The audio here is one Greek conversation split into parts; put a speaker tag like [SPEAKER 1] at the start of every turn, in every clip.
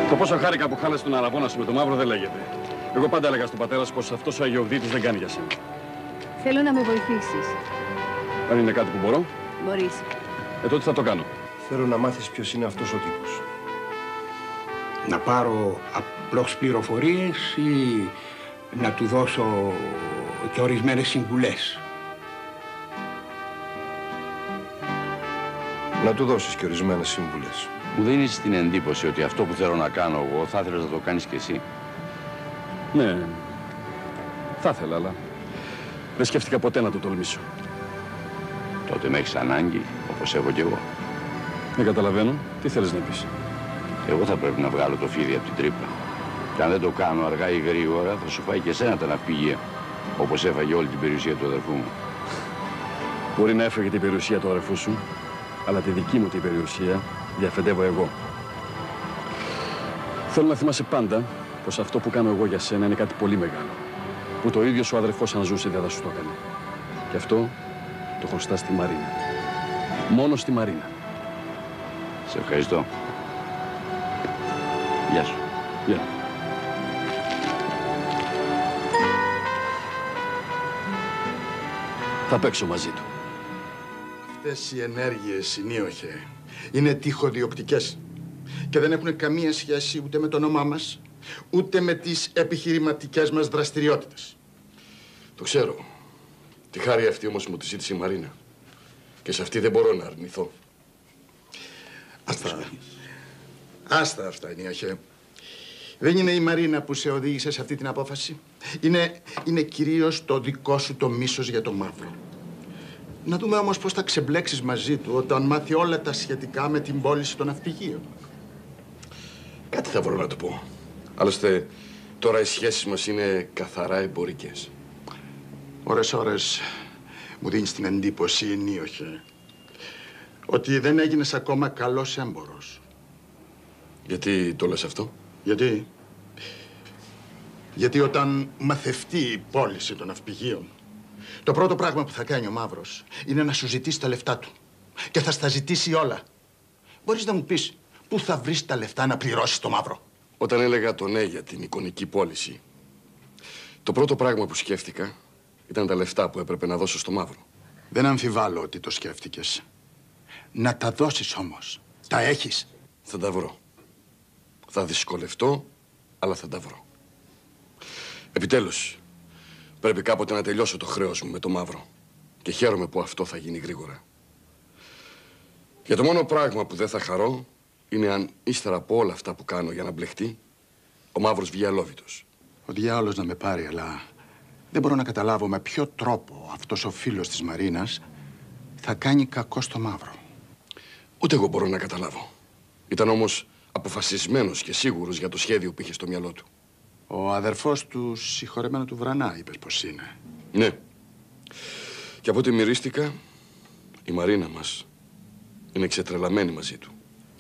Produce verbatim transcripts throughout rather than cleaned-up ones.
[SPEAKER 1] Το πόσο χάρηκα που χάλασε τον αραβόνα σου με το μαύρο δεν λέγεται. Εγώ πάντα έλεγα στον πατέρα σου πως αυτός ο Αγιοβδίτης δεν κάνει για σένα.
[SPEAKER 2] Θέλω να με βοηθήσεις.
[SPEAKER 1] Αν είναι κάτι που μπορώ.
[SPEAKER 2] Μπορείς.
[SPEAKER 1] Ε, τότε θα το κάνω.
[SPEAKER 3] Θέλω να μάθεις ποιος είναι αυτός ο τύπος.
[SPEAKER 4] Να πάρω απλώς πληροφορίες ή να του δώσω και ορισμένες συμβουλές.
[SPEAKER 3] Να του δώσεις και ορισμένες συμβουλές.
[SPEAKER 5] Μου δίνεις την εντύπωση ότι αυτό που θέλω να κάνω εγώ θα ήθελες να το κάνεις κι εσύ.
[SPEAKER 1] Ναι, θα ήθελα, αλλά δεν σκέφτηκα ποτέ να το τολμήσω.
[SPEAKER 5] Τότε με έχεις ανάγκη, όπως έχω κι εγώ.
[SPEAKER 1] Δεν καταλαβαίνω. Τι θέλεις να πεις?
[SPEAKER 5] Εγώ θα πρέπει να βγάλω το φίδι από την τρύπα. Και αν δεν το κάνω αργά ή γρήγορα, θα σου φάει και εσένα τα ναυπηγεία, όπως έφαγε όλη την περιουσία του αδερφού μου.
[SPEAKER 1] Μπορεί να έφαγε την περιουσία του αδερφού σου, αλλά τη δική μου την περιουσία διαφεντεύω εγώ. Θέλω να θυμάσαι πάντα πως αυτό που κάνω εγώ για σένα είναι κάτι πολύ μεγάλο. Που το ίδιο σου αδερφός αν ζούσε δεν θα σου το έκανε. Και αυτό το χρωστά στη Μαρίνα. Μόνο στη Μαρίνα.
[SPEAKER 5] Σε ευχαριστώ. Γεια σου.
[SPEAKER 1] Γεια. Θα παίξω μαζί του.
[SPEAKER 6] Αυτές οι ενέργειες, συνείοχε, είναι τυχοδιοπτικές και δεν έχουν καμία σχέση ούτε με το όνομά μας, ούτε με τις επιχειρηματικές μας δραστηριότητες.
[SPEAKER 7] Το ξέρω. Τη χάρη αυτή όμως μου τη ζήτησε η Μαρίνα. Και σε αυτή δεν μπορώ να αρνηθώ.
[SPEAKER 6] Άστα. Άστα αυτά, ενίοχε. Δεν είναι η Μαρίνα που σε οδήγησε σε αυτή την απόφαση. Είναι, είναι κυρίως το δικό σου το μίσος για το μαύρο. Να δούμε όμως πώς θα ξεμπλέξεις μαζί του όταν μάθει όλα τα σχετικά με την πώληση των ναυπηγείων.
[SPEAKER 7] Κάτι θα βρω να του πω. Άλλωστε, τώρα οι σχέσεις μας είναι καθαρά εμπορικές.
[SPEAKER 6] Ώρες ώρες μου δίνεις την εντύπωση, ενίοχε, ότι δεν έγινες ακόμα καλός έμπορος.
[SPEAKER 7] Γιατί το λες αυτό?
[SPEAKER 6] Γιατί? Γιατί όταν μαθευτεί η πώληση των ναυπηγείων, το πρώτο πράγμα που θα κάνει ο μαύρος είναι να σου ζητήσει τα λεφτά του. Και θα στα ζητήσει όλα. Μπορείς να μου πεις πού θα βρεις τα λεφτά να πληρώσεις το μαύρο?
[SPEAKER 7] Όταν έλεγα το ναι για την εικονική πώληση, το πρώτο πράγμα που σκέφτηκα ήταν τα λεφτά που έπρεπε να δώσω στο μαύρο.
[SPEAKER 6] Δεν αμφιβάλλω ότι το σκέφτηκες. Να τα δώσεις όμως. Τα έχεις?
[SPEAKER 7] Θα τα βρω. Θα δυσκολευτώ, αλλά θα τα βρω. Επιτέλους, πρέπει κάποτε να τελειώσω το χρέος μου με το μαύρο. Και χαίρομαι που αυτό θα γίνει γρήγορα. Και το μόνο πράγμα που δεν θα χαρώ είναι αν ύστερα από όλα αυτά που κάνω για να μπλεχτεί, ο μαύρος βγει αλόβητος.
[SPEAKER 6] Ο διάολος να με πάρει, αλλά δεν μπορώ να καταλάβω με ποιο τρόπο αυτός ο φίλος της Μαρίνας θα κάνει κακό στο μαύρο.
[SPEAKER 7] Ούτε εγώ μπορώ να καταλάβω. Ήταν όμως αποφασισμένος και σίγουρος για το σχέδιο που είχε στο μυαλό του.
[SPEAKER 6] Ο αδερφός του συγχωρεμένου του Βρανά, είπες πως είναι.
[SPEAKER 7] Ναι. Και από ό,τι μυρίστηκα, η Μαρίνα μας είναι ξετρελαμένη μαζί του.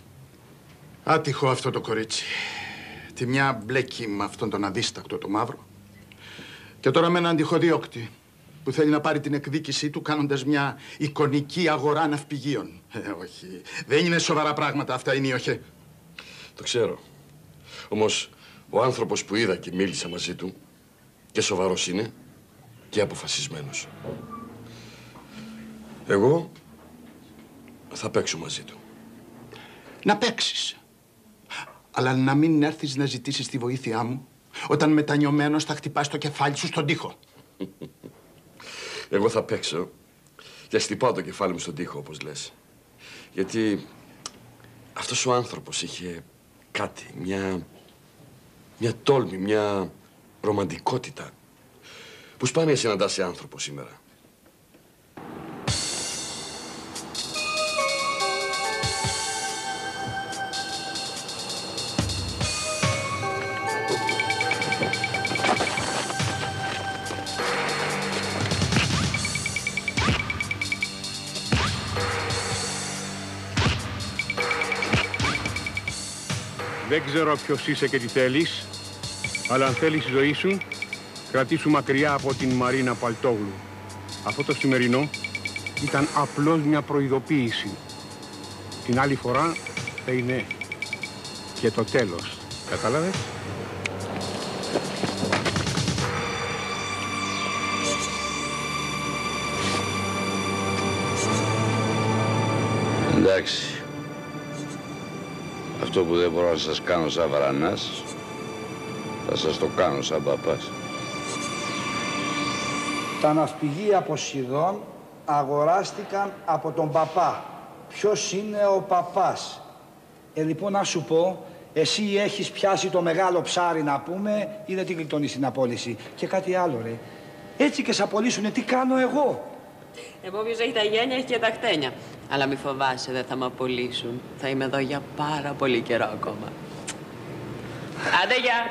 [SPEAKER 6] Άτυχο αυτό το κορίτσι. Τη μια μπλέκει με αυτόν τον αδίστακτο το μαύρο. Και τώρα με έναν αντιχοδιώκτη που θέλει να πάρει την εκδίκησή του κάνοντας μια εικονική αγορά ναυπηγείων. Ε, όχι. Δεν είναι σοβαρά πράγματα αυτά, ενίοχε.
[SPEAKER 7] Το ξέρω. Όμως ο άνθρωπος που είδα και μίλησα μαζί του και σοβαρός είναι και αποφασισμένος. Εγώ θα παίξω μαζί του.
[SPEAKER 6] Να παίξεις. Αλλά να μην έρθεις να ζητήσεις τη βοήθειά μου όταν μετανιωμένος θα χτυπάς το κεφάλι σου στον τοίχο.
[SPEAKER 7] Εγώ θα παίξω και χτυπάω το κεφάλι μου στον τοίχο, όπως λες. Γιατί αυτός ο άνθρωπος είχε κάτι, μια, μια τόλμη, μια ρομαντικότητα που σπάνια συναντά σε άνθρωπο σήμερα.
[SPEAKER 4] Δεν ξέρω ποιος είσαι και τι θέλεις, αλλά αν θέλεις τη ζωή σου, κρατήσου μακριά από την Μαρίνα Παλτόγλου. Αυτό το σημερινό ήταν απλώς μια προειδοποίηση. Την άλλη φορά θα είναι και το τέλος. Κατάλαβες?
[SPEAKER 5] Εντάξει. Αυτό που δεν μπορώ να σας κάνω σαν βαρανάς, θα σας το κάνω σαν παπάς.
[SPEAKER 8] Τα ναυπηγεία Ποσειδών αγοράστηκαν από τον παπά. Ποιος είναι ο παπάς? Ε, λοιπόν, να σου πω, εσύ έχεις πιάσει το μεγάλο ψάρι, να πούμε, ή δεν την γλιτώνεις στην απόλυση? Και κάτι άλλο, ρε. Έτσι και σε απολύσουνε, τι κάνω εγώ?
[SPEAKER 9] Εγώ όποιος έχει τα γένια έχει και τα χτένια. Αλλά μη φοβάσαι, δεν θα με απολύσουν. Θα είμαι εδώ για πάρα πολύ καιρό ακόμα. Άντε, γεια!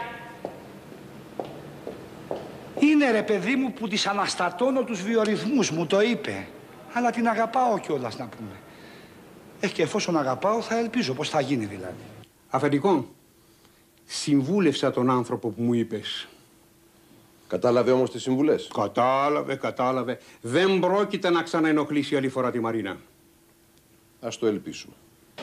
[SPEAKER 8] Είναι, ρε παιδί μου, που της αναστατώνω τους βιορυθμούς, μου το είπε. Αλλά την αγαπάω κιόλας, να πούμε. Έχει και εφόσον αγαπάω, θα ελπίζω. Πώς θα γίνει δηλαδή?
[SPEAKER 4] Αφεντικό, συμβούλευσα τον άνθρωπο που μου είπες.
[SPEAKER 3] Κατάλαβε όμως τις συμβουλές?
[SPEAKER 4] Κατάλαβε, κατάλαβε. Δεν πρόκειται να ξαναενοχλήσει άλλη φορά τη Μαρίνα.
[SPEAKER 3] Ας το ελπίσουμε.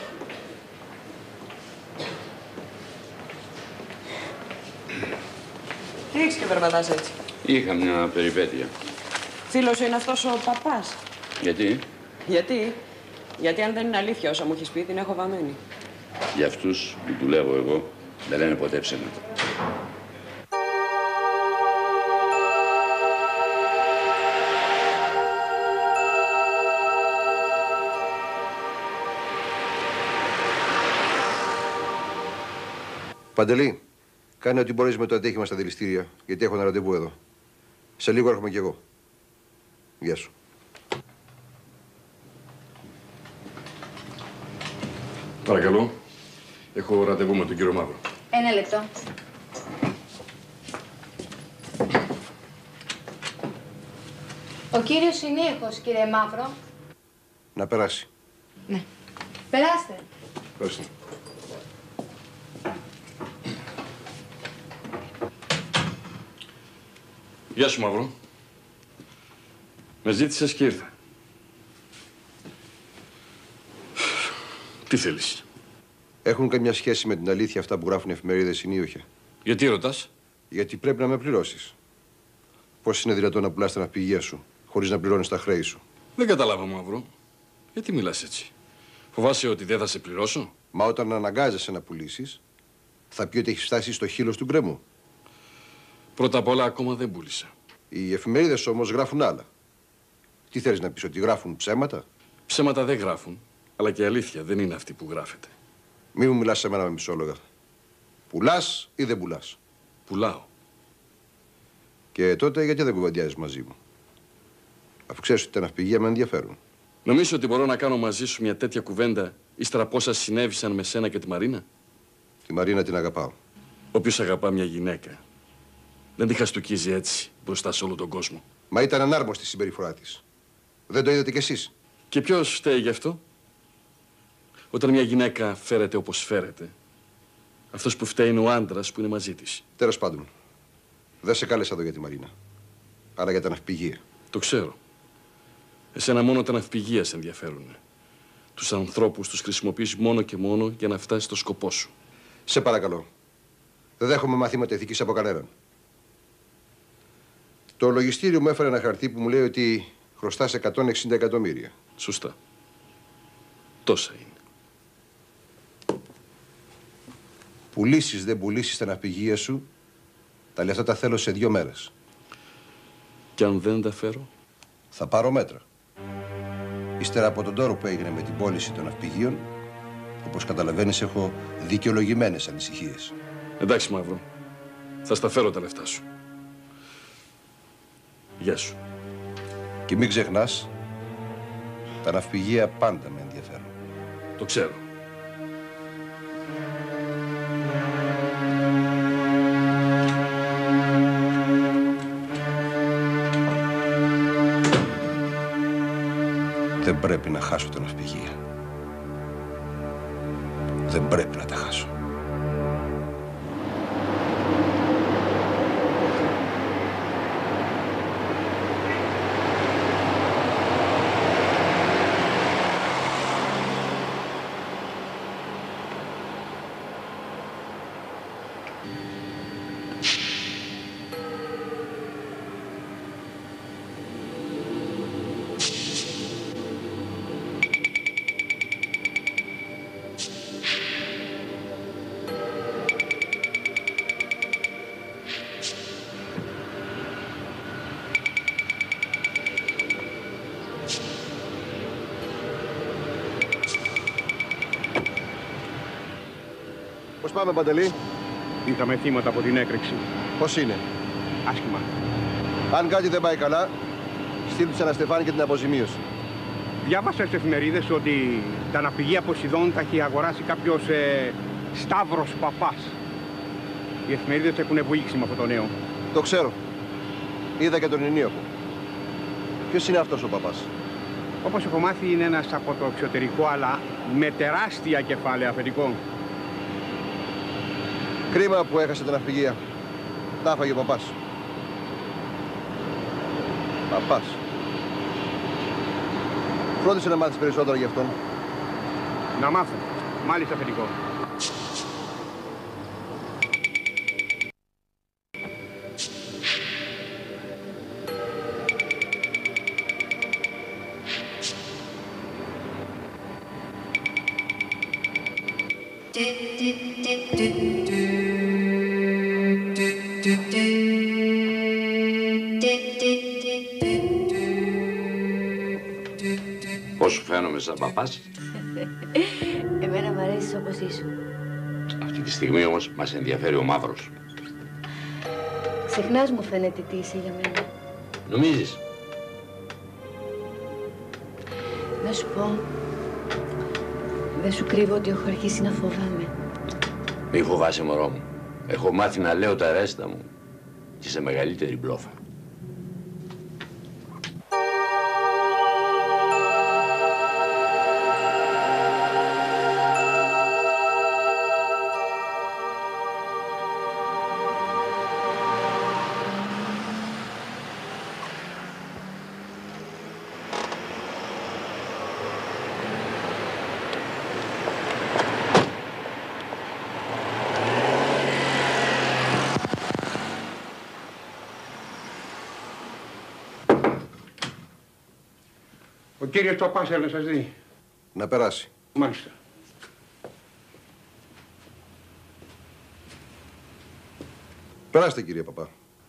[SPEAKER 9] Τι έχεις και περπατάς έτσι?
[SPEAKER 5] Είχα μια περιπέτεια.
[SPEAKER 9] Φίλος σου είναι αυτός ο παπάς?
[SPEAKER 5] Γιατί?
[SPEAKER 9] Γιατί? Γιατί αν δεν είναι αλήθεια όσα μου έχεις πει, την έχω βαμμένη.
[SPEAKER 5] Για αυτούς που δουλεύω εγώ, δεν λένε ποτέ ψέματα.
[SPEAKER 3] Παντελή, κάνε ό,τι μπορείς με το αντέχημα στα δηληστήρια, γιατί έχω ένα ραντεβού εδώ. Σε λίγο έρχομαι κι εγώ. Γεια σου.
[SPEAKER 1] Παρακαλώ. Έχω ραντεβού με τον κύριο Μαύρο.
[SPEAKER 2] Ένα λεπτό. Ο κύριος Συνήχος, κύριε Μαύρο.
[SPEAKER 3] Να περάσει.
[SPEAKER 2] Ναι. Περάστε.
[SPEAKER 1] Ευχαριστώ. Γεια σου, Μαύρο. Με ζήτησες και ήρθα. Τι θέλεις?
[SPEAKER 3] Έχουν καμιά σχέση με την αλήθεια αυτά που γράφουν εφημερίδες συνείοχα?
[SPEAKER 1] Γιατί ρωτάς?
[SPEAKER 3] Γιατί πρέπει να με πληρώσεις. Πώς είναι δυνατόν να πουλάς τα ναυπηγεία σου χωρίς να πληρώνεις τα χρέη σου?
[SPEAKER 1] Δεν καταλάβω, Μαύρο. Γιατί μιλάς έτσι? Φοβάσαι ότι δεν θα σε πληρώσω?
[SPEAKER 3] Μα όταν αναγκάζεσαι να πουλήσεις, θα πει ότι έχεις φτάσει στο χείλος του γκρεμού.
[SPEAKER 1] Πρώτα απ' όλα, ακόμα δεν πούλησα.
[SPEAKER 3] Οι εφημερίδες όμως γράφουν άλλα. Τι θέλεις να πεις, ότι γράφουν ψέματα?
[SPEAKER 1] Ψέματα δεν γράφουν, αλλά και η αλήθεια δεν είναι αυτή που γράφεται.
[SPEAKER 3] Μη μου μιλάς σε μένα με μισόλογα. Πουλάς ή δεν πουλάς?
[SPEAKER 1] Πουλάω.
[SPEAKER 3] Και τότε γιατί δεν κουβεντιάζεις μαζί μου? Αφού ξέρεις ότι τα ναυπηγεία με ενδιαφέρουν.
[SPEAKER 1] Νομίζω ότι μπορώ να κάνω μαζί σου μια τέτοια κουβέντα ύστερα από όσα συνέβησαν με σένα και τη Μαρίνα?
[SPEAKER 3] Τη Μαρίνα την αγαπάω.
[SPEAKER 1] Όποιος αγαπά μια γυναίκα δεν τη χαστουκίζει έτσι μπροστά σε όλο τον κόσμο.
[SPEAKER 3] Μα ήταν ανάρμοστη η συμπεριφορά της. Δεν το είδατε κι εσείς?
[SPEAKER 1] Και ποιος φταίει γι' αυτό? Όταν μια γυναίκα φέρεται όπως φέρεται, αυτός που φταίει είναι ο άντρας που είναι μαζί της.
[SPEAKER 3] Τέλος πάντων, δεν σε κάλεσα εδώ για τη Μαρίνα, αλλά για τα ναυπηγεία.
[SPEAKER 1] Το ξέρω. Εσένα μόνο τα ναυπηγεία σε ενδιαφέρουν. Τους ανθρώπους τους χρησιμοποιείς μόνο και μόνο για να φτάσεις στο σκοπό σου.
[SPEAKER 3] Σε παρακαλώ. Δεν δέχομαι μαθήματα ηθικής από κανέναν. Το λογιστήριο μου έφερε ένα χαρτί που μου λέει ότι χρωστάς εκατόν εξήντα εκατομμύρια.
[SPEAKER 1] Σωστά. Τόσα είναι.
[SPEAKER 3] Πουλήσεις δεν πουλήσεις τα ναυπηγεία σου, τα λεφτά τα θέλω σε δύο μέρες.
[SPEAKER 1] Και αν δεν τα φέρω?
[SPEAKER 3] Θα πάρω μέτρα. Ύστερα από τον τόρο που έγινε με την πώληση των ναυπηγείων, όπως καταλαβαίνεις, έχω δικαιολογημένες ανησυχίες.
[SPEAKER 1] Εντάξει, Μαύρο. Θα στα φέρω τα λεφτά σου. Γεια σου.
[SPEAKER 3] Και μην ξεχνάς, τα ναυπηγεία πάντα με ενδιαφέρουν.
[SPEAKER 1] Το ξέρω.
[SPEAKER 3] Δεν πρέπει να χάσω τα ναυπηγεία. Δεν πρέπει να τα χάσω. Πώς πάμε, Παντελή?
[SPEAKER 4] Είχαμε θύματα από την έκρηξη.
[SPEAKER 3] Πώς είναι?
[SPEAKER 4] Άσχημα.
[SPEAKER 3] Αν κάτι δεν πάει καλά, στείλ τους ένα Στεφάνη και την αποζημίωση.
[SPEAKER 4] Διάβασα στις εφημερίδες ότι τα ναυπηγεία Ποσειδών τα έχει αγοράσει κάποιος ε, Σταύρος Παπάς. Οι εφημερίδες έχουν βουήξει με αυτό το νέο.
[SPEAKER 3] Το ξέρω. Είδα και τον Ινίωκο. Ποιος είναι αυτός ο Παπάς?
[SPEAKER 4] Όπως έχω μάθει, είναι ένας από το εξωτερικό, αλλά με τεράστια κεφάλαια αφεντικό.
[SPEAKER 3] Κρίμα που έχασε την ναυπηγεία. Τα έφαγε ο Παπάς. Παπάς. Φρόντισε να μάθεις περισσότερα γι' αυτόν.
[SPEAKER 4] Να μάθω. Μάλιστα, αφεντικό.
[SPEAKER 5] Πώς σου φαίνομαι σαν παπάς?
[SPEAKER 2] Εμένα μ' αρέσεις όπως ήσουν.
[SPEAKER 5] Αυτή τη στιγμή όμως μας ενδιαφέρει ο μαύρος.
[SPEAKER 2] Ξεχνάς, μου φαίνεται, τι είσαι για μένα.
[SPEAKER 5] Νομίζεις?
[SPEAKER 2] Να σου πω, δεν σου κρύβω ότι έχω αρχίσει να φοβάμαι.
[SPEAKER 5] Μη φοβάσαι, μωρό μου. Έχω μάθει να λέω τα ρέστα μου και σε μεγαλύτερη μπλόφα.
[SPEAKER 4] Ο κύριος Παπάς θέλει να σας δει.
[SPEAKER 3] Να περάσει.
[SPEAKER 4] Μάλιστα.
[SPEAKER 3] Περάστε, κύριε Παπά.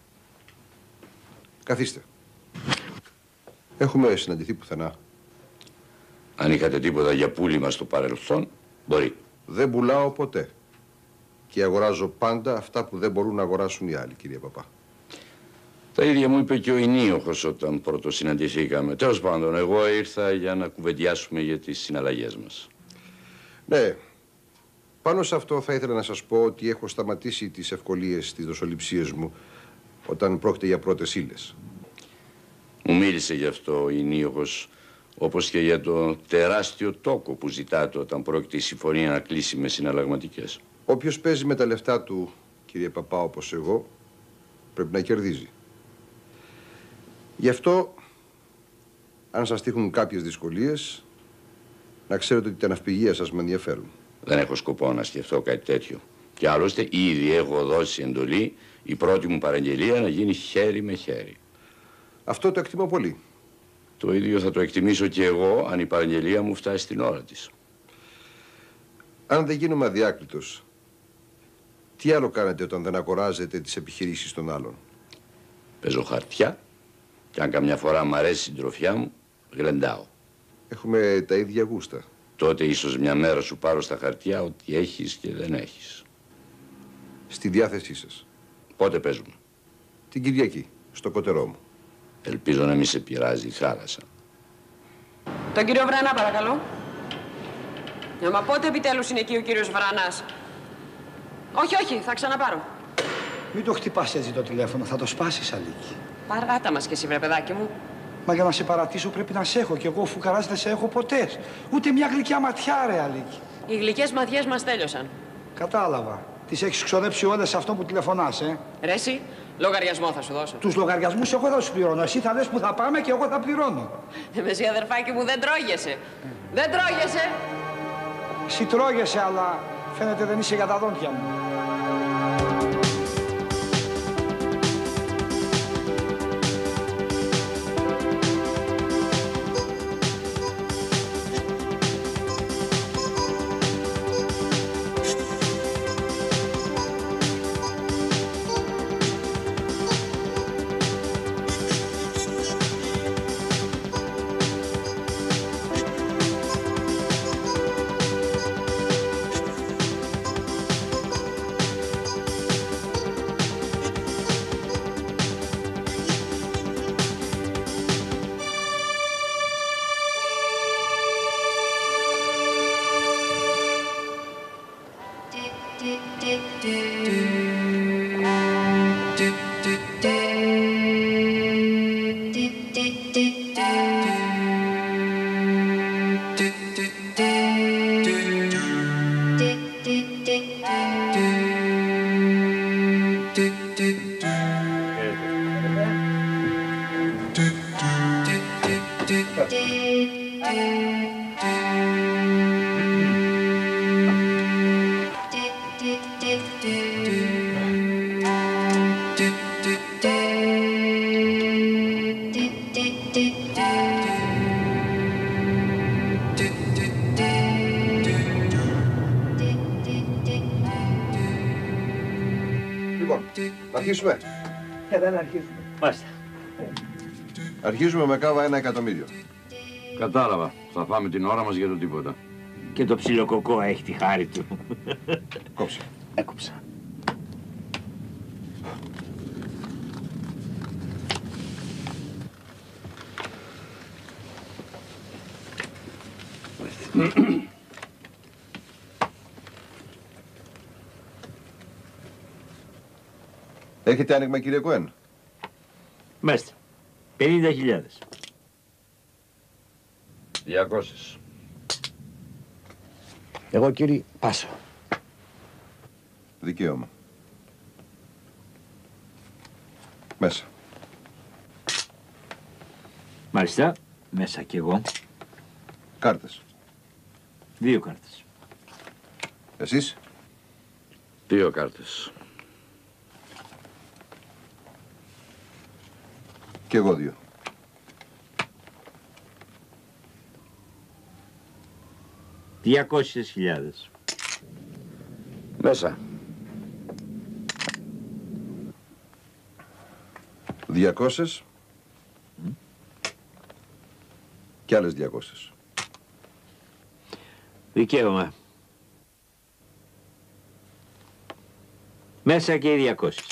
[SPEAKER 3] Καθίστε. Έχουμε συναντηθεί πουθενά.
[SPEAKER 5] Αν είχατε τίποτα για πούλημα στο παρελθόν, μπορεί.
[SPEAKER 3] Δεν πουλάω ποτέ. Και αγοράζω πάντα αυτά που δεν μπορούν να αγοράσουν οι άλλοι, κύριε Παπά.
[SPEAKER 5] Τα ίδια μου είπε και ο Ινίωχος όταν πρώτο συναντηθήκαμε. Τέλος πάντων, εγώ ήρθα για να κουβεντιάσουμε για τις συναλλαγές μας.
[SPEAKER 3] Ναι. Πάνω σε αυτό θα ήθελα να σας πω ότι έχω σταματήσει τις ευκολίες στις δοσοληψίες μου όταν πρόκειται για πρώτες ύλες.
[SPEAKER 5] Μου μίλησε γι' αυτό ο Ινίωχος, όπως και για το τεράστιο τόκο που ζητάτε όταν πρόκειται η συμφωνία να κλείσει με συναλλαγματικές.
[SPEAKER 3] Όποιος παίζει με τα λεφτά του, κύριε Παπά, όπως εγώ, πρέπει να κερδίζει. Γι' αυτό, αν σας τύχουν κάποιες δυσκολίες, να ξέρετε ότι τα ναυπηγεία σας με ενδιαφέρουν.
[SPEAKER 5] Δεν έχω σκοπό να σκεφτώ κάτι τέτοιο. Και άλλωστε ήδη έχω δώσει εντολή η πρώτη μου παραγγελία να γίνει χέρι με χέρι.
[SPEAKER 3] Αυτό το εκτιμώ πολύ.
[SPEAKER 5] Το ίδιο θα το εκτιμήσω και εγώ αν η παραγγελία μου φτάσει στην ώρα της.
[SPEAKER 3] Αν δεν γίνομαι αδιάκλητος, τι άλλο κάνετε όταν δεν αγοράζετε τις επιχειρήσεις των άλλων?
[SPEAKER 5] Παίζω χαρτιά και αν καμιά φορά μ' αρέσει η συντροφιά μου, γλεντάω.
[SPEAKER 3] Έχουμε τα ίδια γούστα.
[SPEAKER 5] Τότε ίσως μια μέρα σου πάρω στα χαρτιά ό,τι έχεις και δεν έχεις.
[SPEAKER 3] Στη διάθεσή σας.
[SPEAKER 5] Πότε παίζουμε?
[SPEAKER 3] Την Κυριακή, στο κωτερό μου.
[SPEAKER 5] Ελπίζω να μην σε πειράζει η θάλασσα.
[SPEAKER 9] Τον κύριο Βρανά, παρακαλώ. Να μα πότε επιτέλους είναι εκεί ο κύριος Βρανάς? Όχι, όχι, θα ξαναπάρω.
[SPEAKER 8] Μην το χτυπάς έτσι το τηλέφωνο, θα το σπάσεις, Αλίκη.
[SPEAKER 9] Παράτα μας κι εσύ, βρε παιδάκι μου.
[SPEAKER 8] Μα για να σε παρατήσω πρέπει να σε έχω κι εγώ φουκαράς δεν σε έχω ποτέ. Ούτε μια γλυκιά ματιά, ρε Αλίκη.
[SPEAKER 9] Οι γλυκές ματιές μας τέλειωσαν.
[SPEAKER 8] Κατάλαβα. Τις έχεις ξοδέψει όλες σε αυτό που τηλεφωνάς, ε.
[SPEAKER 9] Ρε εσύ, λογαριασμό θα σου δώσω.
[SPEAKER 8] Τους λογαριασμούς εγώ θα σου πληρώνω. Εσύ θα λες που θα πάμε και εγώ θα πληρώνω.
[SPEAKER 9] Ε, εσύ, αδερφάκι μου, δεν τρώγεσαι. Ε. Δεν τρώγεσαι.
[SPEAKER 8] Εσύ τρώγεσαι, αλλά φαίνεται δεν είσαι για τα δόντια μου.
[SPEAKER 3] Λοιπόν, να αρχίσουμε.
[SPEAKER 8] Ε, δεν αρχίζουμε.
[SPEAKER 10] Μάλιστα.
[SPEAKER 3] Αρχίζουμε με κάβα ένα εκατομμύριο.
[SPEAKER 5] Κατάλαβα. Θα πάμε την ώρα μας για το τίποτα.
[SPEAKER 10] Και το ψιλοκοκό έχει τη χάρη του.
[SPEAKER 3] Κόψε.
[SPEAKER 10] Έκοψα.
[SPEAKER 3] Έχετε άνοιγμα, κύριε Κοέν?
[SPEAKER 10] Μάλιστα. πενήντα χιλιάδες.
[SPEAKER 5] διακόσιες.
[SPEAKER 8] Εγώ, κύριε, πάσω.
[SPEAKER 3] Δικαίωμα. Μέσα.
[SPEAKER 10] Μάλιστα. Μέσα κι εγώ.
[SPEAKER 3] Κάρτες.
[SPEAKER 10] Δύο κάρτες.
[SPEAKER 3] Εσείς?
[SPEAKER 5] Δύο κάρτες.
[SPEAKER 3] Κι εγώ δύο.
[SPEAKER 10] Διακόσιες χιλιάδες.
[SPEAKER 5] Μέσα.
[SPEAKER 3] Διακόσες. Mm. Κι άλλες διακόσες.
[SPEAKER 10] Δικαίωμα. Μέσα και οι διακόσιες.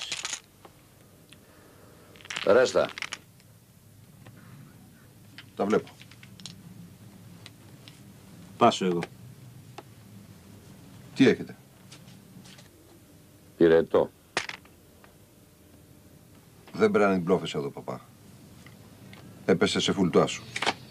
[SPEAKER 5] Ρέστα.
[SPEAKER 3] Τα βλέπω.
[SPEAKER 10] Πάσω εγώ.
[SPEAKER 3] Τι έχετε?
[SPEAKER 5] Πυρετό.
[SPEAKER 3] Δεν πέρανε την πλόφες εδώ, παπά. Έπεσε σε φουλτά σου.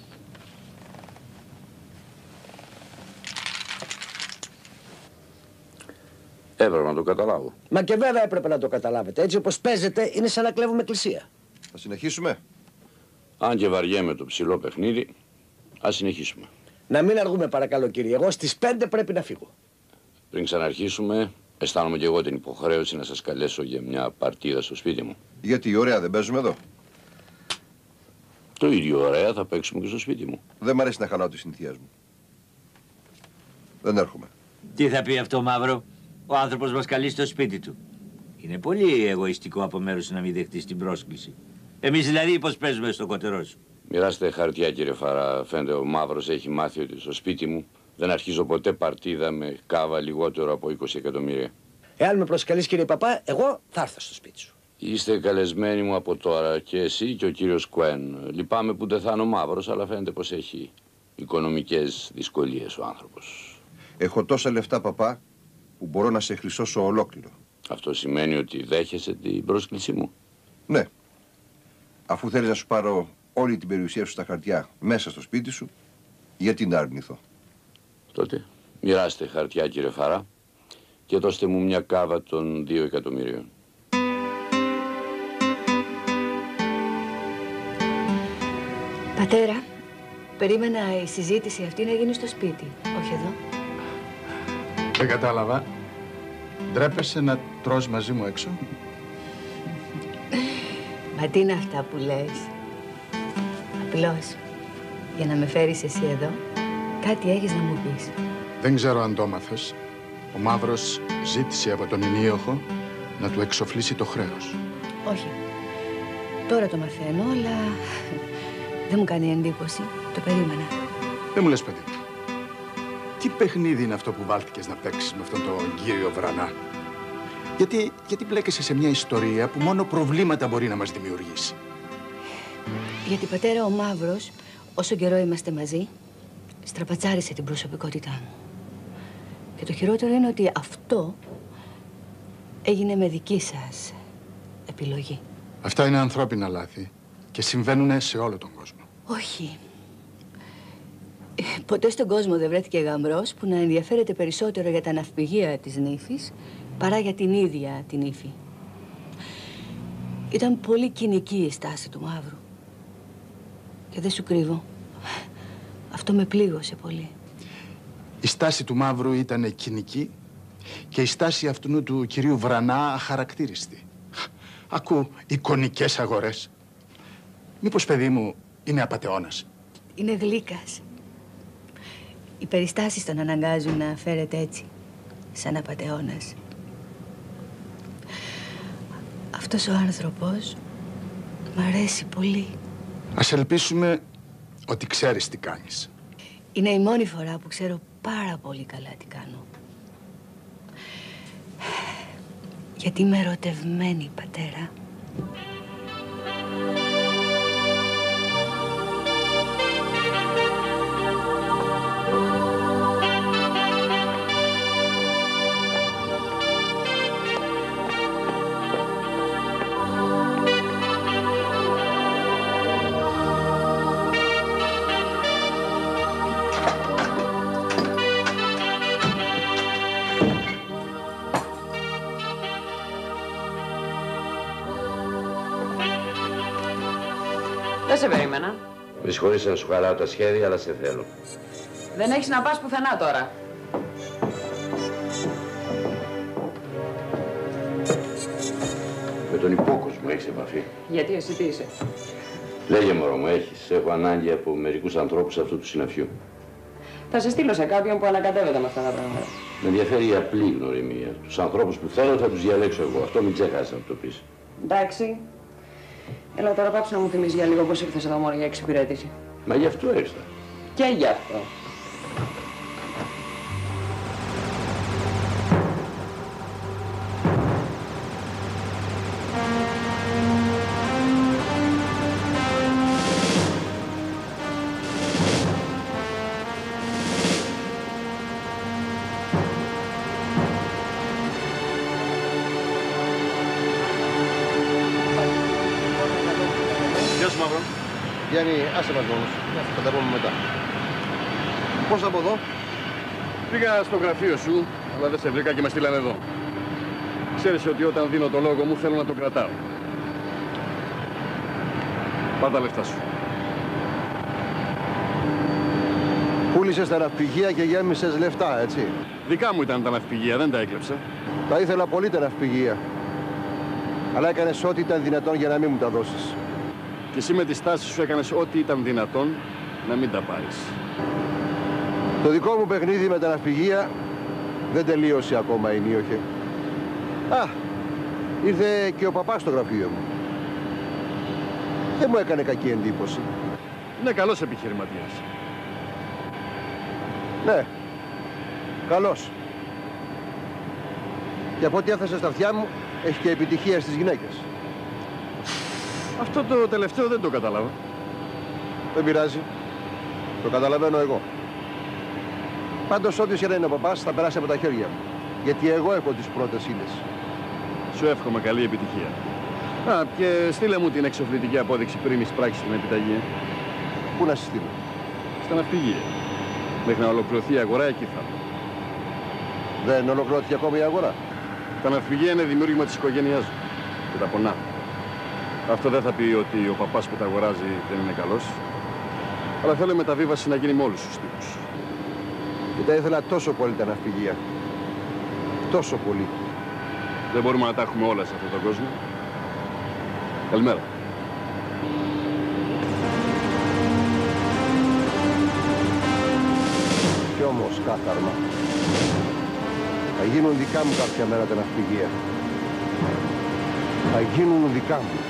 [SPEAKER 5] Έπρεπε να το καταλάβω.
[SPEAKER 11] Μα και βέβαια έπρεπε να το καταλάβετε. Έτσι όπως παίζετε είναι σαν να κλέβουμε εκκλησία.
[SPEAKER 3] Θα συνεχίσουμε.
[SPEAKER 5] Αν και βαριέμαι το ψηλό παιχνίδι, ας συνεχίσουμε.
[SPEAKER 11] Να μην αργούμε παρακαλώ κύριε. Εγώ στις πέντε πρέπει να φύγω.
[SPEAKER 5] Πριν ξαναρχίσουμε, αισθάνομαι και εγώ την υποχρέωση να σας καλέσω για μια παρτίδα στο σπίτι μου.
[SPEAKER 3] Γιατί ωραία δεν παίζουμε εδώ?
[SPEAKER 5] Το ίδιο ωραία θα παίξουμε και στο σπίτι μου.
[SPEAKER 3] Δεν μ' αρέσει να χαλάω τις συνήθειές μου. Δεν έρχομαι.
[SPEAKER 10] Τι θα πει αυτό, Μαύρο? Ο άνθρωπος μας καλεί στο σπίτι του. Είναι πολύ εγωιστικό από μέρους να μην δεχτείς την πρόσκληση. Εμείς δηλαδή πώς παίζουμε στο κωτερό σου?
[SPEAKER 5] Μοιράστε χαρτιά, κύριε Φαρά. Φαίνεται ο Μαύρος έχει μάθει ότι στο σπίτι μου δεν αρχίζω ποτέ παρτίδα με κάβα λιγότερο από είκοσι εκατομμύρια.
[SPEAKER 11] Εάν με προσκαλείς κύριε παπά, εγώ θα έρθω στο σπίτι σου.
[SPEAKER 5] Είστε καλεσμένοι μου από τώρα και εσύ και ο κύριος Κουέν. Λυπάμαι που δεν θα είναι ο Μαύρος, αλλά φαίνεται πως έχει οικονομικές δυσκολίες ο άνθρωπος.
[SPEAKER 3] Έχω τόσα λεφτά, παπά, που μπορώ να σε χρυσώσω ολόκληρο.
[SPEAKER 5] Αυτό σημαίνει ότι δέχεσαι την πρόσκλησή μου?
[SPEAKER 3] Ναι. Αφού θέλεις να σου πάρω όλη την περιουσία σου στα χαρτιά μέσα στο σπίτι σου, γιατί να αρνηθώ?
[SPEAKER 5] Τότε μοιράστε χαρτιά, κύριε Φαρά, και δώστε μου μια κάβα των δύο εκατομμυρίων.
[SPEAKER 2] Πατέρα, περίμενα η συζήτηση αυτή να γίνει στο σπίτι, όχι εδώ.
[SPEAKER 6] Δεν κατάλαβα. Ντρέπεσαι να τρως μαζί μου έξω?
[SPEAKER 2] Μα τι είναι αυτά που λες? Απλώς, για να με φέρεις εσύ εδώ, κάτι έχεις να μου πεις.
[SPEAKER 6] Δεν ξέρω αν το έμαθες. Ο Μαύρος ζήτησε από τον ενίοχο να του εξοφλήσει το χρέος.
[SPEAKER 2] Όχι. Τώρα το μαθαίνω, αλλά δεν μου κάνει εντύπωση. Το περίμενα.
[SPEAKER 6] Δεν μου λες, παιδί. Τι παιχνίδι είναι αυτό που βάλθηκες να παίξεις με αυτόν τον κύριο Βρανά? Γιατί, γιατί μπλέκεσαι σε μια ιστορία που μόνο προβλήματα μπορεί να μας δημιουργήσει?
[SPEAKER 2] Γιατί πατέρα ο Μαύρος, όσο καιρό είμαστε μαζί, στραπατσάρισε την προσωπικότητά μου. Και το χειρότερο είναι ότι αυτό έγινε με δική σας επιλογή.
[SPEAKER 6] Αυτά είναι ανθρώπινα λάθη και συμβαίνουν σε όλο τον κόσμο.
[SPEAKER 2] Όχι. Ποτέ στον κόσμο δεν βρέθηκε γαμπρός που να ενδιαφέρεται περισσότερο για τα ναυπηγεία της νύφης παρά για την ίδια την νύφη. Ήταν πολύ κοινική η στάση του Μαύρου. Και δεν σου κρύβω, αυτό με πλήγωσε πολύ.
[SPEAKER 6] Η στάση του Μαύρου ήταν κοινική και η στάση αυτού του κυρίου Βρανά αχαρακτήριστη. Ακού εικονικές αγορές. Μήπως, παιδί μου, είναι απατεώνας?
[SPEAKER 2] Είναι γλύκας. Οι περιστάσεις τον αναγκάζουν να φέρεται έτσι, σαν απατεώνας. Αυτός ο άνθρωπος μ' αρέσει πολύ.
[SPEAKER 6] Ας ελπίσουμε ότι ξέρεις τι κάνεις.
[SPEAKER 2] Είναι η μόνη φορά που ξέρω πάρα πολύ καλά τι κάνω. Γιατί είμαι ερωτευμένη, πατέρα.
[SPEAKER 9] Δεν σε περίμενα.
[SPEAKER 5] Με συγχωρείς να σου χαράω τα σχέδια, αλλά σε θέλω.
[SPEAKER 9] Δεν έχεις να πας πουθενά τώρα.
[SPEAKER 5] Με τον υπόκοσμο έχεις επαφή?
[SPEAKER 9] Γιατί εσύ τι είσαι?
[SPEAKER 5] Λέγε, μωρό μου, έχεις. Έχω ανάγκη από μερικούς ανθρώπους αυτού του συναφιού.
[SPEAKER 9] Θα σε στείλω σε κάποιον που ανακατεύεται με αυτά τα πράγματα.
[SPEAKER 5] Με ενδιαφέρει η απλή γνωριμία. Τους ανθρώπους που θέλω θα τους διαλέξω εγώ. Αυτό μην ξεχάσεις να το πεις.
[SPEAKER 9] Εντάξει. Έλα τώρα πάψε να μου θυμίσεις για λίγο πώς ήρθες εδώ μόνο για εξυπηρέτηση.
[SPEAKER 5] Μα γι' αυτό ήρθα.
[SPEAKER 9] Και γι' αυτό.
[SPEAKER 3] Γιάννη, άσε μας μόνος. Θα τα πούμε μετά. Πώς από εδώ?
[SPEAKER 1] Πήγα στο γραφείο σου, αλλά δεν σε βρήκα και με στείλανε εδώ. Ξέρεις ότι όταν δίνω το λόγο μου θέλω να το κρατάω. Πάρ' τα λεφτά σου.
[SPEAKER 3] Πούλησες τα ναυπηγεία και γέμισες λεφτά, έτσι?
[SPEAKER 1] Δικά μου ήταν τα ναυπηγεία, δεν τα έκλεψα.
[SPEAKER 3] Τα ήθελα πολύ τα ναυπηγεία. Αλλά έκανες ό,τι ήταν δυνατόν για να μην μου τα δώσεις.
[SPEAKER 1] Και εσύ με τη στάση σου έκανες ό,τι ήταν δυνατόν να μην τα πάρεις.
[SPEAKER 3] Το δικό μου παιχνίδι με τα ναυπηγεία δεν τελείωσε ακόμα, ενίοχε. Α, ήρθε και ο παπάς στο γραφείο μου. Δεν μου έκανε κακή εντύπωση.
[SPEAKER 1] Είναι καλός επιχειρηματίας.
[SPEAKER 3] Ναι, καλός. Και από ό,τι έθεσε στα αυτιά μου, έχει και επιτυχία στις γυναίκες.
[SPEAKER 1] Αυτό το τελευταίο δεν το κατάλαβα.
[SPEAKER 3] Δεν πειράζει. Το καταλαβαίνω εγώ. Πάντως, ό,τι να είναι ο παπάς θα περάσει από τα χέρια μου. Γιατί εγώ έχω τις πρώτες ύλες.
[SPEAKER 1] Σου εύχομαι καλή επιτυχία. Α, και στείλε μου την εξοφλητική απόδειξη πριν εισπράξεις την επιταγή.
[SPEAKER 3] Πού να συστείλω?
[SPEAKER 1] Στα ναυπηγεία. Μέχρι να ολοκληρωθεί η αγορά, εκεί θα είμαι.
[SPEAKER 3] Δεν ολοκληρώθηκε ακόμη η αγορά?
[SPEAKER 1] Τα ναυπηγεία είναι δημιούργημα της οικογένειάς μου. Και τα πονά. Αυτό δεν θα πει ότι ο παπάς που τα αγοράζει δεν είναι καλός. Αλλά θέλω η μεταβίβαση να γίνει με όλους τους τύπους.
[SPEAKER 3] Και τα ήθελα τόσο πολύ τα ναυπηγεία. Τόσο πολύ.
[SPEAKER 1] Δεν μπορούμε να τα έχουμε όλα σε αυτόν τον κόσμο. Καλημέρα.
[SPEAKER 3] Κι όμως, κάθαρμα. Θα γίνουν δικά μου κάποια μέρα τα ναυπηγεία. Θα γίνουν δικά μου.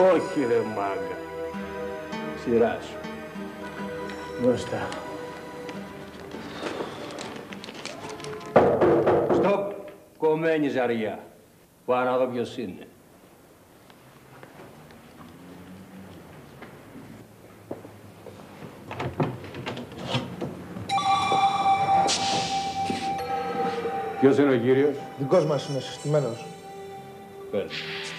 [SPEAKER 12] Όχι ρε μάγκα. Σειρά σου. Μπροστά. Στοπ. Κομμένη ζαριά. Πάω να δω ποιος είναι.
[SPEAKER 4] Ποιος είναι ο κύριος?
[SPEAKER 13] Δικός μας είναι συστημένος.
[SPEAKER 12] Πες.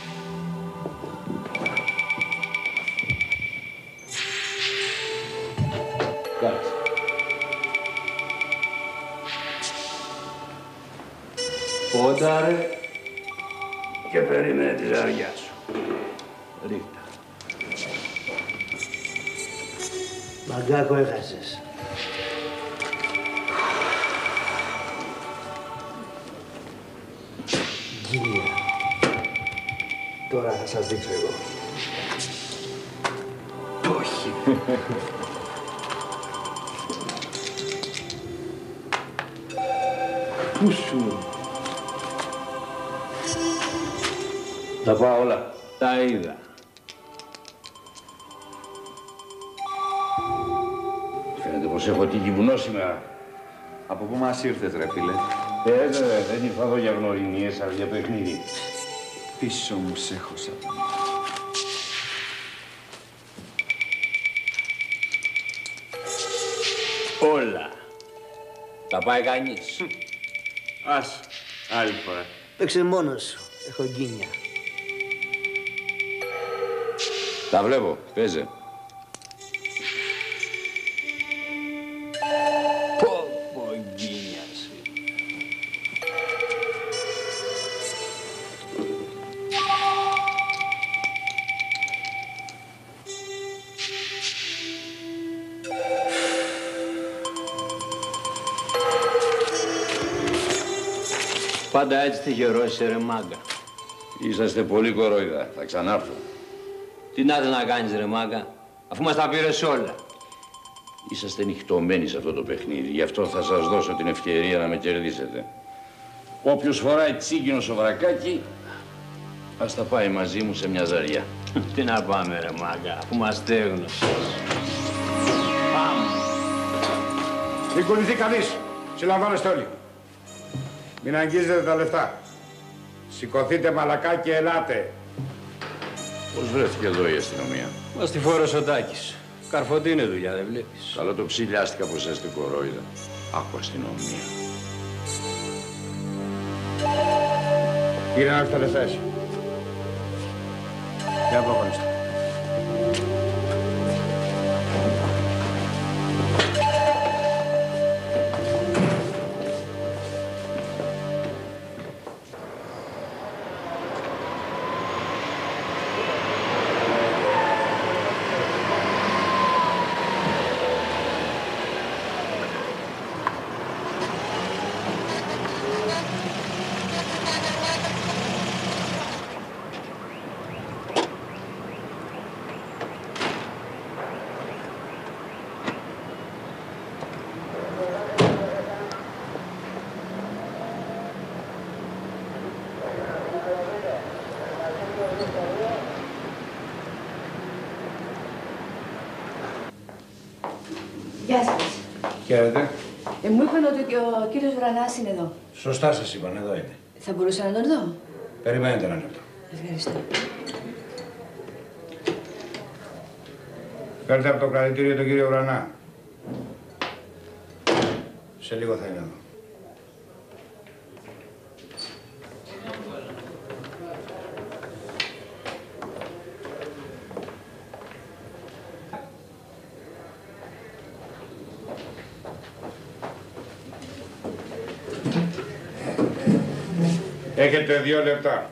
[SPEAKER 12] Κάτσε. Πόνταρε και περίμενε τη ζαριά σου. Ρίχτα.
[SPEAKER 11] Μαγκάκο έχασες. Γκίνια. Τώρα θα σας δείξω εγώ.
[SPEAKER 12] Όχι. Πού σου. Τα πάω όλα. Τα είδα.
[SPEAKER 5] Φαίνεται πως έχω την κυβουνό σήμερα.
[SPEAKER 14] Από πού μας ήρθες ρε φίλε?
[SPEAKER 5] Ε, βέβαια, δεν ήρθα εδώ για γνωριμίες, αλλά για παιχνίδι.
[SPEAKER 14] Πίσω μου σ' έχω σαν.
[SPEAKER 12] Όλα. Τα πάει κανείς.
[SPEAKER 4] Ας, άλλη φορά.
[SPEAKER 11] Παίξε μόνος σου. Έχω γκίνια.
[SPEAKER 5] Τα βλέπω, παίζε.
[SPEAKER 12] Πω, πω, γκίνιας. Πάντα έτσι τυχερός είσαι ρε μάγκα.
[SPEAKER 5] Είσαστε πολύ κορόιδα. Θα ξανάρθω.
[SPEAKER 12] Τι να να κάνεις ρε μάγκα, αφού μας τα πήρες όλα.
[SPEAKER 5] Είσαστε νυχτωμένοι σε αυτό το παιχνίδι. Γι' αυτό θα σας δώσω την ευκαιρία να με κερδίσετε. Όποιος φοράει τσίγκινο σοβρακάκι, ας τα πάει μαζί μου σε μια ζαριά.
[SPEAKER 12] Τι να πάμε ρε μάγκα, αφού είμαστε έγνωστος. Πάμε.
[SPEAKER 4] Μην κουνηθεί κανείς. Συλλαμβάνεστε όλοι. Μην αγγίζετε τα λεφτά. Σηκωθείτε μαλακά και ελάτε.
[SPEAKER 5] Πώς βρέθηκε εδώ η αστυνομία?
[SPEAKER 12] Μας τη φόρωσε ο Τάκης. Καρφωτή είναι δουλειά, δεν βλέπεις.
[SPEAKER 5] Καλό το ψηλιάστηκα πως είστε κορόιδα. Άκου αστυνομία.
[SPEAKER 4] Κύριε να έχετε τα λεφτά εσύ. Για προχωρήστε.
[SPEAKER 2] Γεια σας.
[SPEAKER 15] Χαίρετε.
[SPEAKER 2] Ε, μου είπαν ότι και ο κύριος Βρανάς είναι εδώ.
[SPEAKER 15] Σωστά σας είπαν, εδώ είναι.
[SPEAKER 2] Θα μπορούσα να τον δω?
[SPEAKER 15] Περιμένετε ένα λεπτό.
[SPEAKER 2] Ευχαριστώ.
[SPEAKER 15] Φέρτε από το κρατητήριο τον κύριο Βρανά. Σε λίγο θα είναι εδώ.
[SPEAKER 4] Έχετε δύο λεπτά.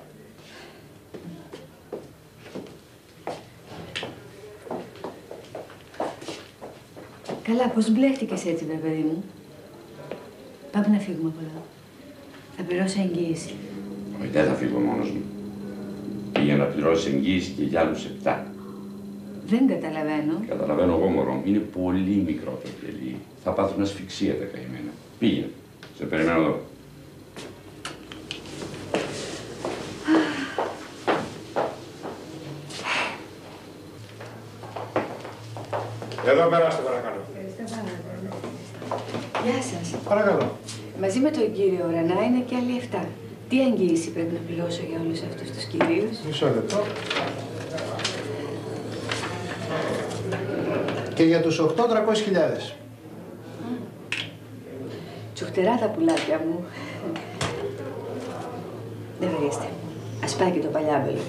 [SPEAKER 2] Καλά, πώς μπλέχτηκες έτσι, βρε παιδί μου. Πάμε να φύγουμε από εδώ. Θα πληρώσω εγγύηση.
[SPEAKER 5] Όχι, δεν θα φύγω μόνος μου. Πήγα να πληρώσει εγγύηση και για άλλους επτά.
[SPEAKER 2] Δεν καταλαβαίνω.
[SPEAKER 5] Καταλαβαίνω εγώ, μωρό. Είναι πολύ μικρό το κελί. Θα πάθουν ασφυξία τα καημένα. Πήγαινε. Σε περιμένω εδώ.
[SPEAKER 15] Εδώ περάστε, παρακαλώ.
[SPEAKER 2] Γεια σας.
[SPEAKER 13] Παρακαλώ.
[SPEAKER 2] Μαζί με τον κύριο Ουρανά είναι και άλλοι εφτά. Τι εγγύηση πρέπει να πληρώσω για όλους αυτούς τους κυρίους?
[SPEAKER 13] Μισό λεπτό. Και για τους οκτώ, τριακόσιες χιλιάδες.
[SPEAKER 2] Τσουχτερά τα πουλάκια μου. Δεν βρίσκεται. Ας πάει και το παλιάμπελο.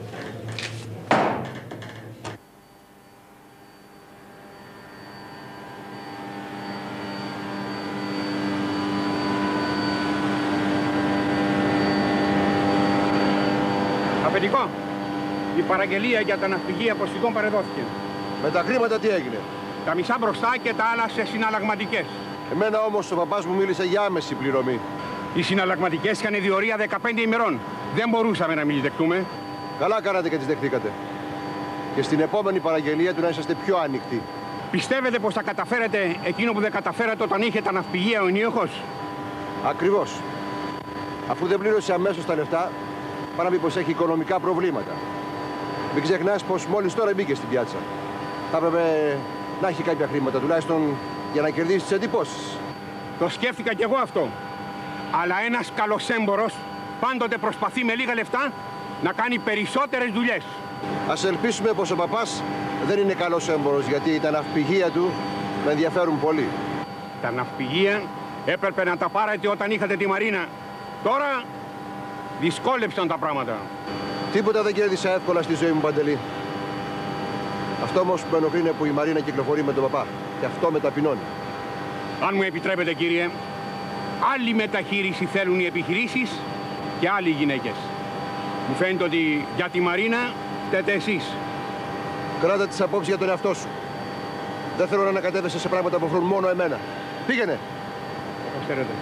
[SPEAKER 4] Αφεντικό, η παραγγελία για τα ναυπηγεία Ποσειδών παρεδόθηκε.
[SPEAKER 3] Με τα χρήματα τι έγινε?
[SPEAKER 4] Τα μισά μπροστά και τα άλλα σε συναλλαγματικές.
[SPEAKER 3] Εμένα όμως ο παπάς μου μίλησε για άμεση πληρωμή.
[SPEAKER 4] Οι συναλλαγματικές είχαν διορία δεκαπέντε ημερών. Δεν μπορούσαμε να μην τις δεχτούμε.
[SPEAKER 3] Καλά κάνατε και τις δεχτήκατε. Και στην επόμενη παραγγελία του να είσαστε πιο άνοιχτοι.
[SPEAKER 4] Πιστεύετε πως θα καταφέρετε εκείνο που δεν καταφέρατε όταν είχε τα ναυπηγεία ο ενίοχος?
[SPEAKER 3] Ακριβώς. Αφού δεν πλήρωσε αμέσως τα λεφτά, παρά μήπως έχει οικονομικά προβλήματα. Μην ξεχνάς πως μόλις τώρα μπήκε στην πιάτσα. Θα έπρεπε να έχει κάποια χρήματα, τουλάχιστον για να κερδίσει τις εντυπώσεις.
[SPEAKER 4] Το σκέφτηκα κι εγώ αυτό. Αλλά ένας καλός έμπορος πάντοτε προσπαθεί με λίγα λεφτά να κάνει περισσότερες δουλειές.
[SPEAKER 3] Ας ελπίσουμε πως ο παπάς δεν είναι καλός έμπορος, γιατί τα ναυπηγεία του με ενδιαφέρουν πολύ.
[SPEAKER 4] Τα ναυπηγεία έπρεπε να τα πάρετε όταν είχατε τη Μαρίνα. Τώρα δυσκόλεψαν τα πράγματα.
[SPEAKER 3] Τίποτα δεν κέρδισα εύκολα στη ζωή μου, Παντελή. Αυτό όμως που με ενοχλεί είναι που η Μαρίνα κυκλοφορεί με τον παπά. Και αυτό με ταπεινώνει.
[SPEAKER 4] Αν μου επιτρέπετε, κύριε, άλλη μεταχείριση θέλουν οι επιχειρήσεις και άλλοι οι γυναίκες. Μου φαίνεται ότι για τη Μαρίνα φταίτε εσείς.
[SPEAKER 3] Κράτα τις απόψεις για τον εαυτό σου. Δεν θέλω να ανακατεύεσαι σε πράγματα που αφορούν μόνο εμένα. Πήγαινε.
[SPEAKER 4] Όπως θέλετε.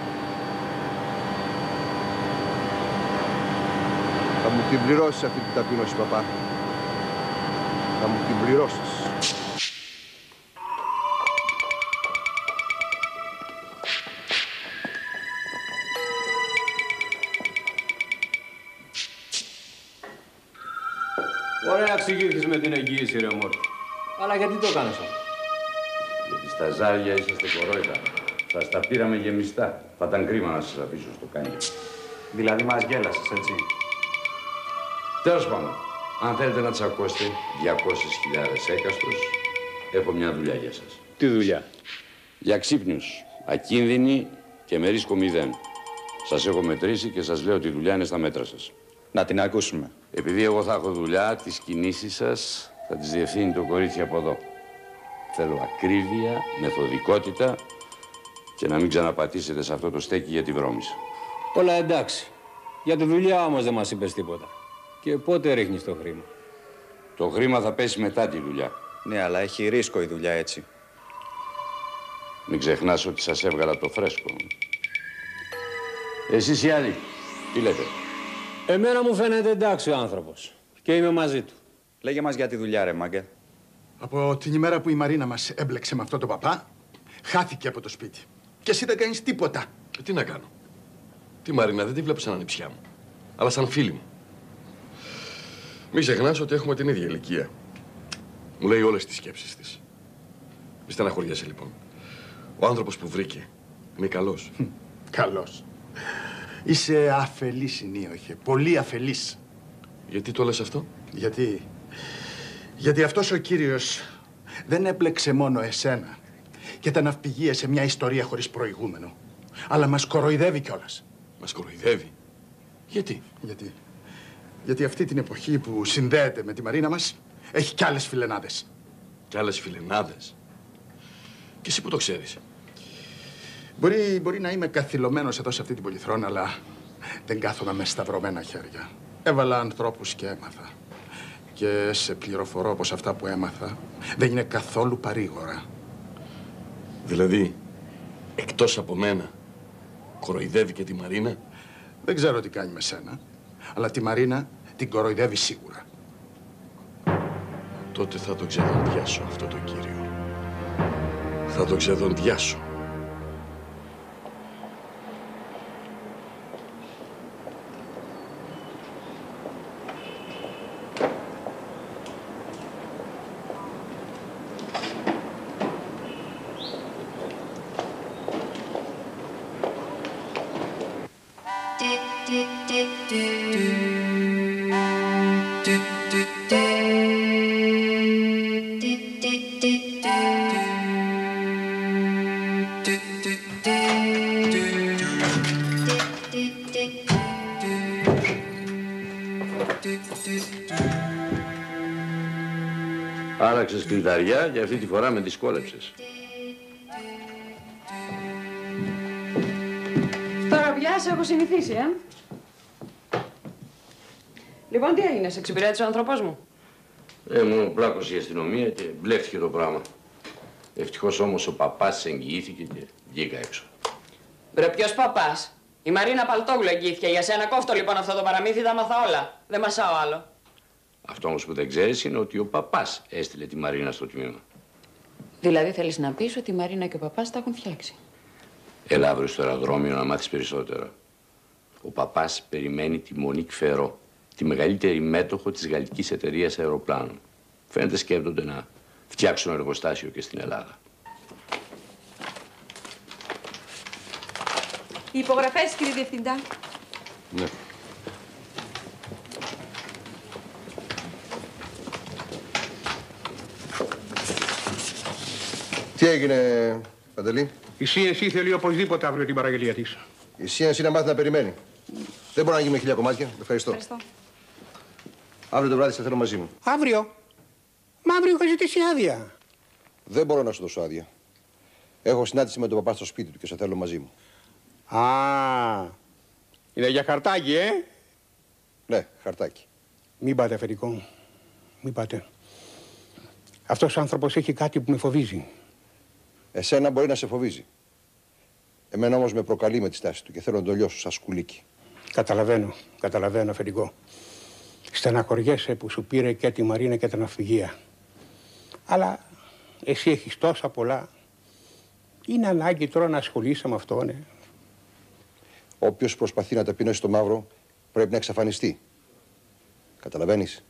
[SPEAKER 3] Θα μου την πληρώσεις αυτή την ταπείνωση, παπά. Θα μου την πληρώσεις.
[SPEAKER 12] Ωραία εξηγήθηκες με την εγγύηση, ρε Μόρφη. Αλλά γιατί το κάνεις αυτό?
[SPEAKER 5] Γιατί στα ζάρια είσαστε κορόιδα. Σας τα πήραμε γεμιστά. Θα ήταν κρίμα να σας αφήσω στο κάνιο.
[SPEAKER 14] Δηλαδή μας γέλασες, έτσι?
[SPEAKER 5] Τέλος πάντων, αν θέλετε να τσακώσετε διακόσιες χιλιάδες έκαστος, έχω μια δουλειά για σας.
[SPEAKER 12] Τι δουλειά?
[SPEAKER 5] Για ξύπνιους, ακίνδυνη και με ρίσκο μηδέν. Σας έχω μετρήσει και σας λέω ότι η δουλειά είναι στα μέτρα σας.
[SPEAKER 14] Να την ακούσουμε.
[SPEAKER 5] Επειδή εγώ θα έχω δουλειά, τις κινήσεις σας θα τις διευθύνει το κορίτσι από εδώ. Θέλω ακρίβεια, μεθοδικότητα και να μην ξαναπατήσετε σε αυτό το στέκι για τη βρώμησα.
[SPEAKER 12] Όλα εντάξει. Για τη δουλειά όμως δεν μας είπες τίποτα. Και πότε ρίχνεις το χρήμα?
[SPEAKER 5] Το χρήμα θα πέσει μετά τη δουλειά.
[SPEAKER 14] Ναι, αλλά έχει ρίσκο η δουλειά έτσι.
[SPEAKER 5] Μην ξεχνάς ότι σας έβγαλα το φρέσκο. Εσείς οι άλλοι, τι λέτε?
[SPEAKER 12] Εμένα μου φαίνεται εντάξει ο άνθρωπος. Και είμαι μαζί του.
[SPEAKER 14] Λέγε μας για τη δουλειά, ρε μάγκα.
[SPEAKER 6] Από την ημέρα που η Μαρίνα μας έμπλεξε με αυτό το παπά, χάθηκε από το σπίτι. Και εσύ δεν κάνεις τίποτα.
[SPEAKER 7] Και τι να κάνω? Τη Μαρίνα δεν τη βλέπω σαν ανιψιά μου, αλλά σαν φίλη μου. Μην ξεχνάς ότι έχουμε την ίδια ηλικία. Μου λέει όλες τις σκέψεις της. Μη στεναχωριέσαι λοιπόν. Ο άνθρωπος που βρήκε είναι καλός.
[SPEAKER 6] Καλός. Είσαι αφελής, Ινίοχε. Πολύ αφελής.
[SPEAKER 7] Γιατί το λες αυτό?
[SPEAKER 6] Γιατί... Γιατί αυτός ο κύριος δεν έπλεξε μόνο εσένα και τα ναυπηγεία σε μια ιστορία χωρίς προηγούμενο, αλλά μας κοροϊδεύει κιόλας.
[SPEAKER 7] Μας κοροϊδεύει? Γιατί?
[SPEAKER 6] Γιατί... Γιατί αυτή την εποχή που συνδέεται με τη Μαρίνα μας έχει κι άλλες φιλενάδες.
[SPEAKER 7] Κι άλλες φιλενάδες? Και εσύ που το ξέρεις?
[SPEAKER 6] Μπορεί, μπορεί να είμαι καθυλωμένος εδώ σε αυτή την πολυθρόνα, αλλά δεν κάθομαι με σταυρωμένα χέρια. Έβαλα ανθρώπους και έμαθα. Και σε πληροφορώ πως αυτά που έμαθα δεν είναι καθόλου παρήγορα.
[SPEAKER 7] Δηλαδή, εκτός από μένα, κοροϊδεύει και τη Μαρίνα?
[SPEAKER 6] Δεν ξέρω τι κάνει με σένα, αλλά τη Μαρίνα την κοροϊδεύει σίγουρα.
[SPEAKER 7] Τότε θα το ξεδοντιάσω αυτό το κύριο. Θα το ξεδοντιάσω.
[SPEAKER 5] Άραξες κλειδαριά και αυτή τη φορά με δυσκόλεψες.
[SPEAKER 9] Τώρα πια σε έχω συνηθίσει, ε. Λοιπόν, τι έγινε, σε εξυπηρέτησε ο άνθρωπός μου?
[SPEAKER 5] Ε, μου πλάκωσε η αστυνομία και μπλέχτηκε το πράγμα. Ευτυχώς όμως ο παπάς εγγυήθηκε και βγήκα έξω.
[SPEAKER 9] Βρε, ποιος παπάς? Η Μαρίνα Παλτόγλου εγγύθηκε. Για σένα κόφτω λοιπόν αυτό το παραμύθι, τα μάθα όλα. Δεν μασάω άλλο.
[SPEAKER 5] Αυτό όμως που δεν ξέρεις είναι ότι ο παπάς έστειλε τη Μαρίνα στο τμήμα.
[SPEAKER 9] Δηλαδή θέλεις να πεις ότι η Μαρίνα και ο παπάς τα έχουν φτιάξει?
[SPEAKER 5] Έλα αύριο στο αεροδρόμιο να μάθεις περισσότερα. Ο παπάς περιμένει τη Μονίκ Φερό, τη μεγαλύτερη μέτοχο της γαλλικής εταιρείας αεροπλάνων. Φαίνεται σκέφτονται να φτιάξουν εργοστάσιο και στην Ελλάδα.
[SPEAKER 16] Οι υπογραφές, κύριε Διευθυντά.
[SPEAKER 3] Ναι. Τι έγινε, Παντελή?
[SPEAKER 4] Η σι εν σι θέλει οπωσδήποτε αύριο την παραγγελία της.
[SPEAKER 3] Η σι εν σι να μάθει να περιμένει. Δεν μπορώ να γίνουμε χίλια κομμάτια. Ευχαριστώ.
[SPEAKER 16] Ευχαριστώ.
[SPEAKER 3] Αύριο το βράδυ σε θέλω μαζί μου.
[SPEAKER 4] Αύριο? Μα αύριο έχω ζητήσει άδεια.
[SPEAKER 3] Δεν μπορώ να σου δώσω άδεια. Έχω συνάντηση με τον παπά στο σπίτι του και σε θέλω μαζί μου.
[SPEAKER 4] Α, είναι για χαρτάκι, ε?
[SPEAKER 3] Ναι, χαρτάκι.
[SPEAKER 4] Μην πάτε, αφεντικό. Μην πάτε. Αυτός ο άνθρωπος έχει κάτι που με φοβίζει.
[SPEAKER 3] Εσένα μπορεί να σε φοβίζει. Εμένα όμως με προκαλεί με τη στάση του και θέλω να το λιώσω σαν σκουλίκι.
[SPEAKER 4] Καταλαβαίνω, καταλαβαίνω, αφεντικό. Στεναχωριέσαι που σου πήρε και τη Μαρίνα και τα ναυπηγεία. Αλλά εσύ έχεις τόσα πολλά. Είναι ανάγκη τώρα να ασχολείσαι με αυτό, ναι.
[SPEAKER 3] Όποιος προσπαθεί να ταπεινώσει το μαύρο πρέπει να εξαφανιστεί. Καταλαβαίνεις?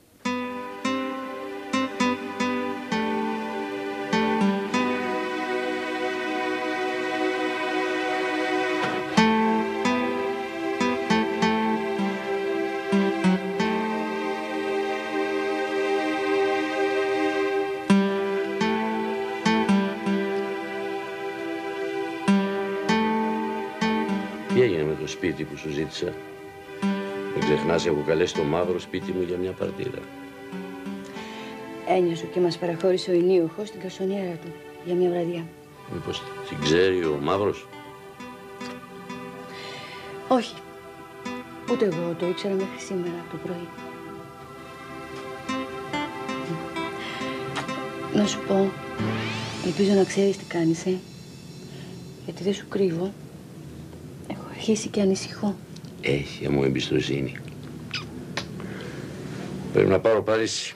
[SPEAKER 5] Τι έγινε με το σπίτι που σου ζήτησα? Μην ξεχνάς, έχω καλέσει το μαύρο σπίτι μου για μια παρτίδα.
[SPEAKER 2] Ένιωσε και μας παραχώρησε ο ενίοχος στην καρσονιέρα του για μια βραδιά.
[SPEAKER 5] Μήπως την ξέρει ο μαύρος?
[SPEAKER 2] Όχι. Ούτε εγώ το ήξερα μέχρι σήμερα το πρωί. Να σου πω, ελπίζω να ξέρεις τι κάνεις, ε. Γιατί δεν σου κρύβω. Έχω αρχίσει και ανησυχώ.
[SPEAKER 5] Έχει μου εμπιστοσύνη. Πρέπει να πάρω Παρίσι.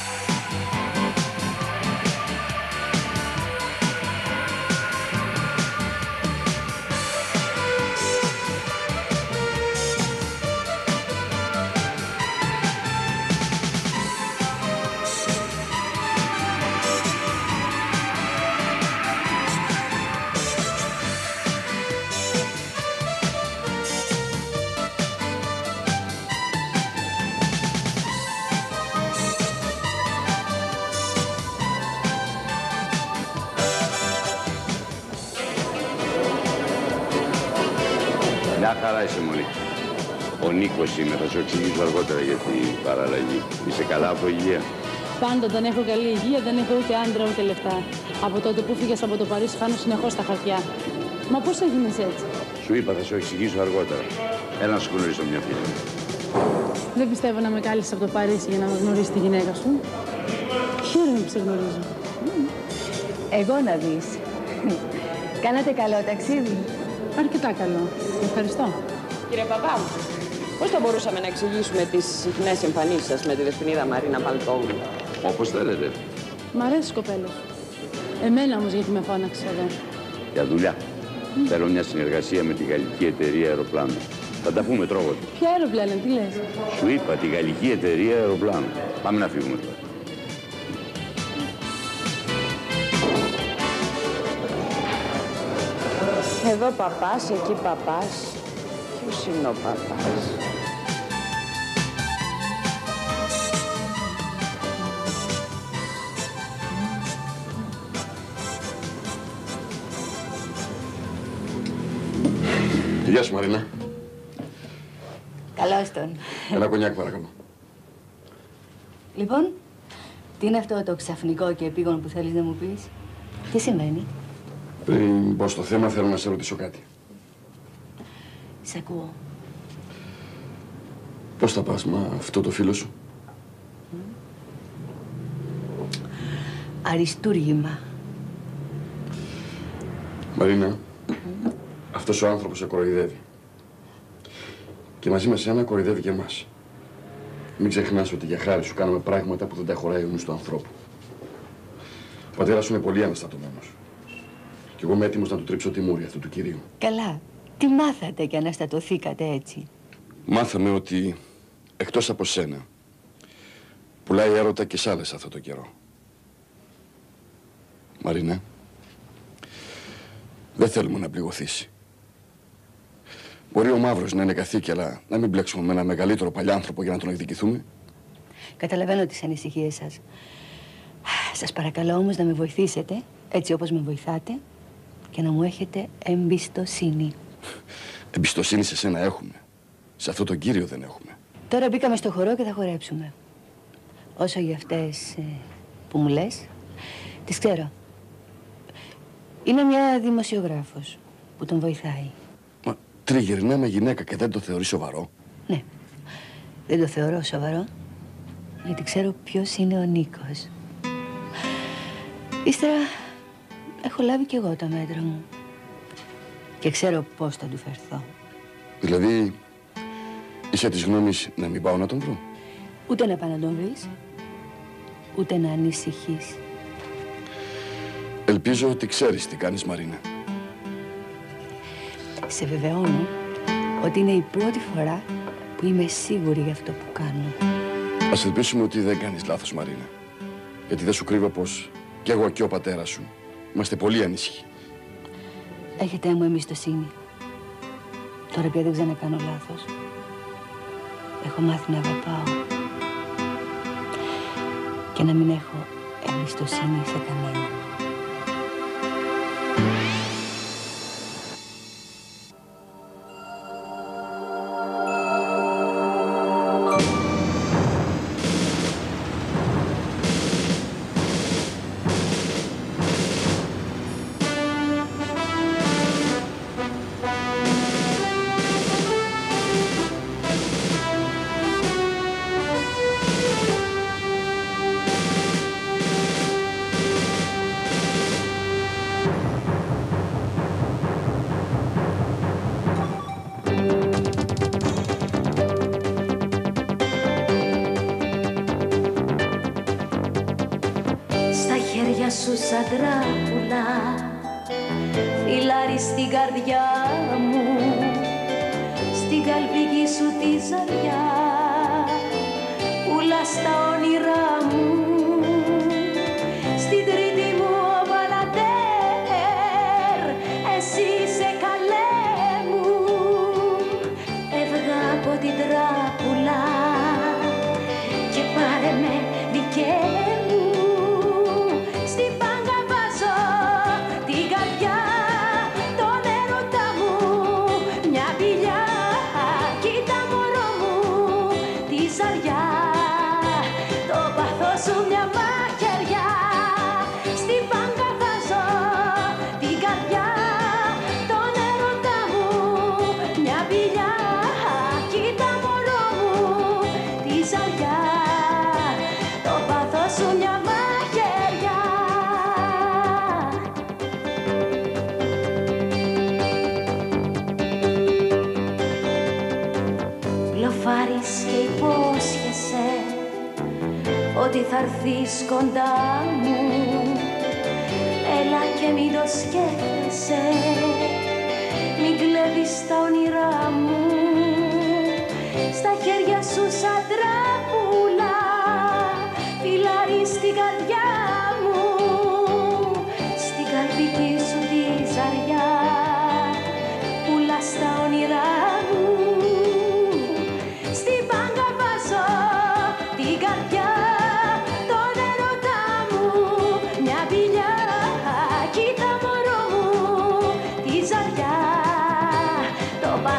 [SPEAKER 5] Μια χαρά είσαι, Μονή. Ο Νίκος είμαι, θα σου εξηγήσω αργότερα για την παραλλαγή. Είσαι καλά από υγεία?
[SPEAKER 17] Πάντα δεν έχω καλή υγεία, δεν έχω ούτε άντρα ούτε λεφτά. Από τότε που φύγες από το Παρίσι χάνω συνεχώς τα χαρτιά. Μα πώς έγινες έτσι?
[SPEAKER 5] Σου είπα, θα σου εξηγήσω αργότερα. Έλα να σου γνωρίσω μια φίλη.
[SPEAKER 17] Δεν πιστεύω να με κάλεσες από το Παρίσι για να γνωρίσεις τη γυναίκα σου. Χαίρομαι που σε γνωρίζω.
[SPEAKER 2] Εγώ να δεις. Κάνατε καλό ταξίδι?
[SPEAKER 17] Αρκετά καλό. Ευχαριστώ.
[SPEAKER 9] Κύριε Παπά, πώς θα μπορούσαμε να εξηγήσουμε τις συχνές εμφανίσεις σας με τη δεσποινίδα Μαρίνα Παλτόγλου?
[SPEAKER 5] Όπως θέλετε.
[SPEAKER 17] Μ' αρέσει κοπέλα. Εμένα όμως γιατί με φώναξες εδώ?
[SPEAKER 5] Για δουλειά. Mm. Θέλω μια συνεργασία με τη γαλλική εταιρεία αεροπλάνων. Θα τα πούμε τρόγοντα.
[SPEAKER 17] Ποια αεροπλάνα, τι λες?
[SPEAKER 5] Σου είπα τη γαλλική εταιρεία αεροπλάνων. Πάμε να φύγουμε τώρα.
[SPEAKER 9] Εδώ παπάς, εκεί παπάς. Ποιος είναι ο παπάς?
[SPEAKER 7] Γεια σου, Μαρίνα.
[SPEAKER 2] Καλώς τον.
[SPEAKER 7] Ένα κονιάκ, παρακαλώ.
[SPEAKER 2] Λοιπόν, τι είναι αυτό το ξαφνικό και επίγον που θέλεις να μου πεις? Τι σημαίνει?
[SPEAKER 7] Πριν μπω στο θέμα, θέλω να σε ρωτήσω κάτι.
[SPEAKER 2] Σ' ακούω.
[SPEAKER 7] Πώς θα πας με αυτό το φίλο σου?
[SPEAKER 2] Αριστούργημα.
[SPEAKER 7] Μαρίνα, mm. αυτός ο άνθρωπος σε κοροϊδεύει. Και μαζί με σένα κοροϊδεύει και εμάς. Μην ξεχνάς ότι για χάρη σου κάνουμε πράγματα που δεν τα χωράει ο νους του ανθρώπου. Ο πατέρας σου είναι πολύ αναστατωμένος. Κι εγώ είμαι έτοιμος να του τρίψω τη μούρη αυτού του κυρίου.
[SPEAKER 2] Καλά. Τι μάθατε και αναστατωθήκατε έτσι?
[SPEAKER 7] Μάθαμε ότι εκτός από σένα πουλάει έρωτα και σ' άλλες αυτό το καιρό. Μαρίνα, δεν θέλουμε να πληγωθήσει. Μπορεί ο Μαύρος να είναι καθήκη, αλλά να μην μπλέξουμε με ένα μεγαλύτερο παλιάνθρωπο για να τον εκδικηθούμε.
[SPEAKER 2] Καταλαβαίνω τις ανησυχίες σας. Σας παρακαλώ όμως να με βοηθήσετε, έτσι όπως με βοηθάτε, και να μου έχετε εμπιστοσύνη.
[SPEAKER 7] Εμπιστοσύνη σε σένα έχουμε. Σε αυτόν τον κύριο δεν έχουμε.
[SPEAKER 2] Τώρα μπήκαμε στο χορό και θα χορέψουμε. Όσο για αυτές ε, που μου λες, τις ξέρω. Είναι μια δημοσιογράφος που τον βοηθάει.
[SPEAKER 7] Μα τριγυρνά με γυναίκα και δεν το θεωρεί σοβαρό?
[SPEAKER 2] Ναι, δεν το θεωρώ σοβαρό, γιατί ξέρω ποιος είναι ο Νίκος. Ύστερα έχω λάβει κι εγώ τα μέτρα μου και ξέρω πώς θα του φερθώ.
[SPEAKER 7] Δηλαδή, είσαι της γνώμης να μην πάω να τον βρω?
[SPEAKER 2] Ούτε να πάω να τον βρεις, ούτε να ανησυχείς.
[SPEAKER 7] Ελπίζω ότι ξέρεις τι κάνεις, Μαρίνα.
[SPEAKER 2] Σε βεβαιώνω ότι είναι η πρώτη φορά που είμαι σίγουρη για αυτό που κάνω.
[SPEAKER 7] Ας ελπίσουμε ότι δεν κάνεις λάθος, Μαρίνα. Γιατί δεν σου κρύβω πως κι εγώ και ο πατέρας σου είμαστε πολύ ανήσυχοι.
[SPEAKER 2] Έχετε μου εμπιστοσύνη. Τώρα πια δεν ξανακάνω λάθος. Έχω μάθει να αγαπάω και να μην έχω εμπιστοσύνη σε κανένα.
[SPEAKER 18] Σου σαν τράπουλα φιλάρι στην καρδιά μου, στην καλπική σου τη ζαριά πουλάς τα όνειρά μου. Στην τρίτη μου ο Μπαλαντέρ, εσύ είσαι καλέ μου. Έβγα από την τράπουλα και πάρε με δικέ μου. Ότι θα έρθεις κοντά μου, έλα και μην το σκέφτεσαι, μην κλέβεις τα όνειρά μου. Στα χέρια σου σαν τράπουλα, φιλάρι στην καρδιά μου, στην καρδική σου τη ζαριά πουλάς τα όνειρά μου. Στην μπάγκα βάζω την καρδιά, κοίτα μωρό μου τη ζαριά, το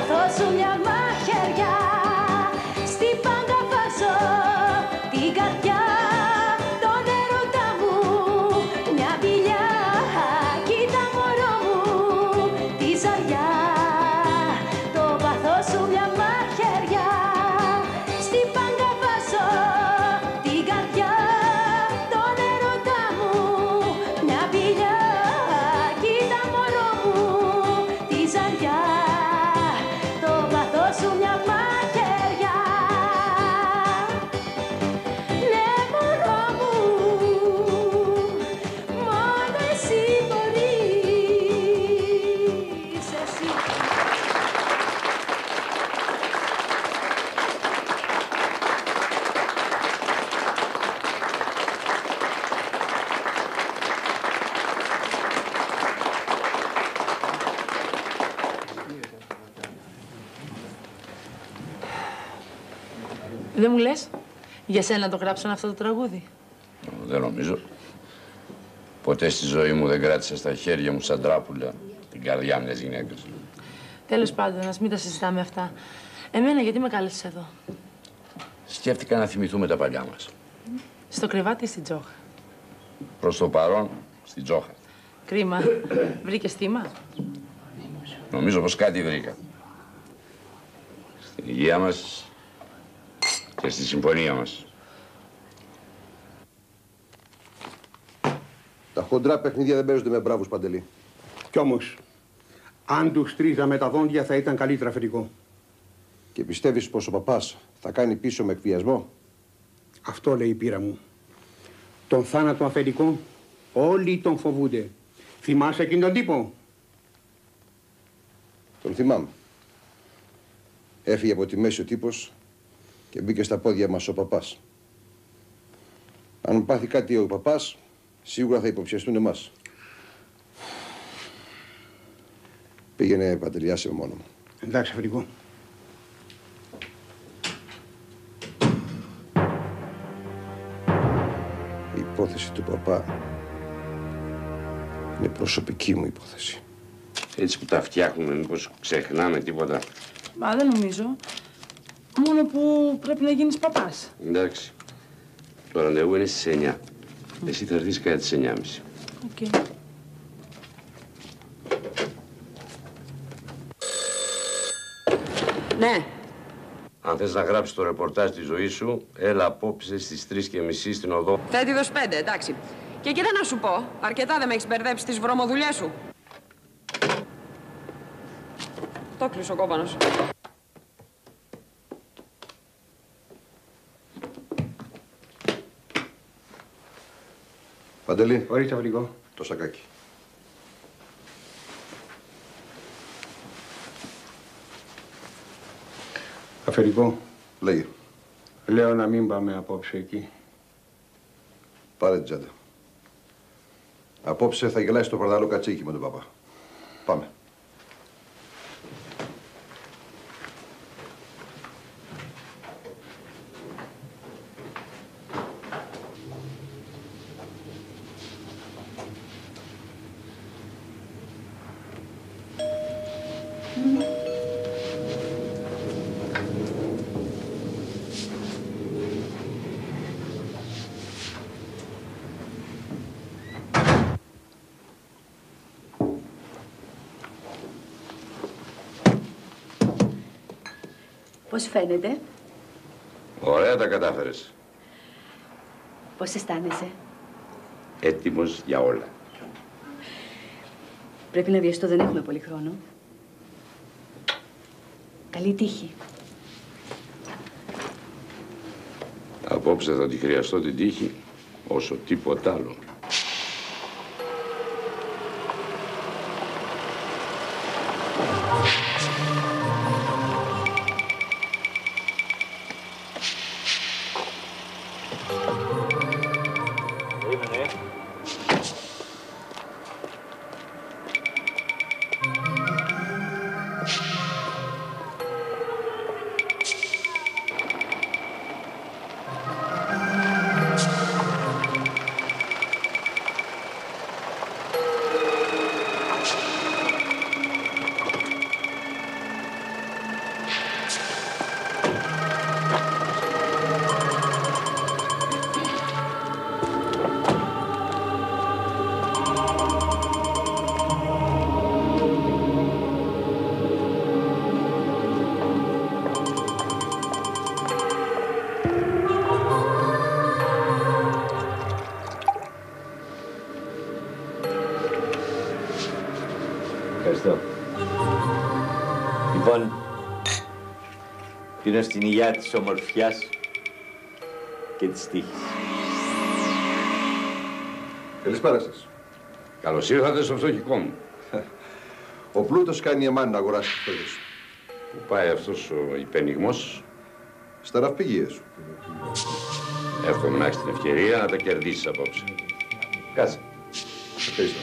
[SPEAKER 17] Δεν μου λες, για σένα το γράψαν αυτό το τραγούδι?
[SPEAKER 5] Δεν νομίζω. Ποτέ στη ζωή μου δεν κράτησα στα χέρια μου σαν τράπουλα την καρδιά μιας γυναίκας.
[SPEAKER 17] Τέλος πάντων, ας μην τα συζητάμε αυτά. Εμένα γιατί με κάλεσες εδώ?
[SPEAKER 5] Σκέφτηκα να θυμηθούμε τα παλιά μας.
[SPEAKER 17] Στο κρεβάτι ή στην Τζόχα?
[SPEAKER 5] Προς το παρόν, στην Τζόχα.
[SPEAKER 17] Κρίμα. Βρήκες θύμα?
[SPEAKER 5] Νομίζω πως κάτι βρήκα. Στην υγεία μας και στη συμφωνία μας.
[SPEAKER 3] Τα χοντρά παιχνίδια δεν παίζονται με μπράβους, Παντελή.
[SPEAKER 4] Κι όμως, αν τους τρίζαμε τα δόντια θα ήταν καλύτερα, αφεντικό.
[SPEAKER 3] Και πιστεύεις πως ο παπάς θα κάνει πίσω με εκβιασμό?
[SPEAKER 4] Αυτό λέει η πείρα μου. Τον θάνατο, αφεντικό, όλοι τον φοβούνται. Θυμάσαι εκείνον τον τύπο?
[SPEAKER 3] Τον θυμάμαι. Έφυγε από τη μέση ο τύπος και μπήκε στα πόδια μας ο παπάς. Αν πάθει κάτι ο παπάς, σίγουρα θα υποψιαστούν εμάς. Πήγαινε, Παντελιάσε με μόνο μου.
[SPEAKER 4] Εντάξει, αφεντικό.
[SPEAKER 3] Η υπόθεση του παπά είναι προσωπική μου υπόθεση.
[SPEAKER 5] Έτσι που τα φτιάχνουμε, μήπως ξεχνάμε τίποτα?
[SPEAKER 17] Μα δεν νομίζω. Μόνο που πρέπει να γίνεις παπάς.
[SPEAKER 5] Εντάξει. Το ραντεβού είναι στις εννιά. Εσύ θα έρθεις κατά τις εννιά και μισή.
[SPEAKER 17] Οκ. Okay.
[SPEAKER 9] Ναι.
[SPEAKER 5] Αν θες να γράψεις το ρεπορτάζ της ζωής σου, έλα απόψε στις τρεις και μισή στην οδό.
[SPEAKER 9] Θέτιδος πέντε, εντάξει. Και κοίτα να σου πω, αρκετά δεν με έχεις μπερδέψει τις βρωμοδουλειές σου. Το κλείσε ο κόμπανος.
[SPEAKER 3] Παντελή.
[SPEAKER 4] Ορίστε, αφεντικό.
[SPEAKER 3] Το σακάκι.
[SPEAKER 4] Αφεντικό.
[SPEAKER 3] Λέγε.
[SPEAKER 4] Λέω να μην πάμε απόψε εκεί.
[SPEAKER 3] Πάρε την τσάντα. Απόψε θα γελάσει το παρδαλό κατσίκι με τον παπά. Πάμε.
[SPEAKER 2] Πώς φαίνεται?
[SPEAKER 5] Ωραία τα κατάφερες.
[SPEAKER 2] Πώς αισθάνεσαι?
[SPEAKER 5] Έτοιμος για όλα.
[SPEAKER 2] Πρέπει να βιαστώ, δεν έχουμε πολύ χρόνο. Καλή τύχη.
[SPEAKER 5] Απόψε θα τη χρειαστώ την τύχη όσο τίποτα άλλο.
[SPEAKER 10] Ευχαριστώ. Λοιπόν, πίνω στην υγεία της ομορφιάς και της τύχης.
[SPEAKER 3] Καλησπέρα σας.
[SPEAKER 5] Καλώς ήρθατε στο φτωχικό μου.
[SPEAKER 3] Ο πλούτος κάνει εμάν να αγοράσει τις φτώχειες σου.
[SPEAKER 5] Πού πάει αυτός ο υπενιγμός?
[SPEAKER 3] Στα ναυπηγεία σου.
[SPEAKER 5] Εύχομαι να έχεις την ευκαιρία να τα κερδίσεις απόψε. Κάτσε.
[SPEAKER 3] Ευχαριστώ.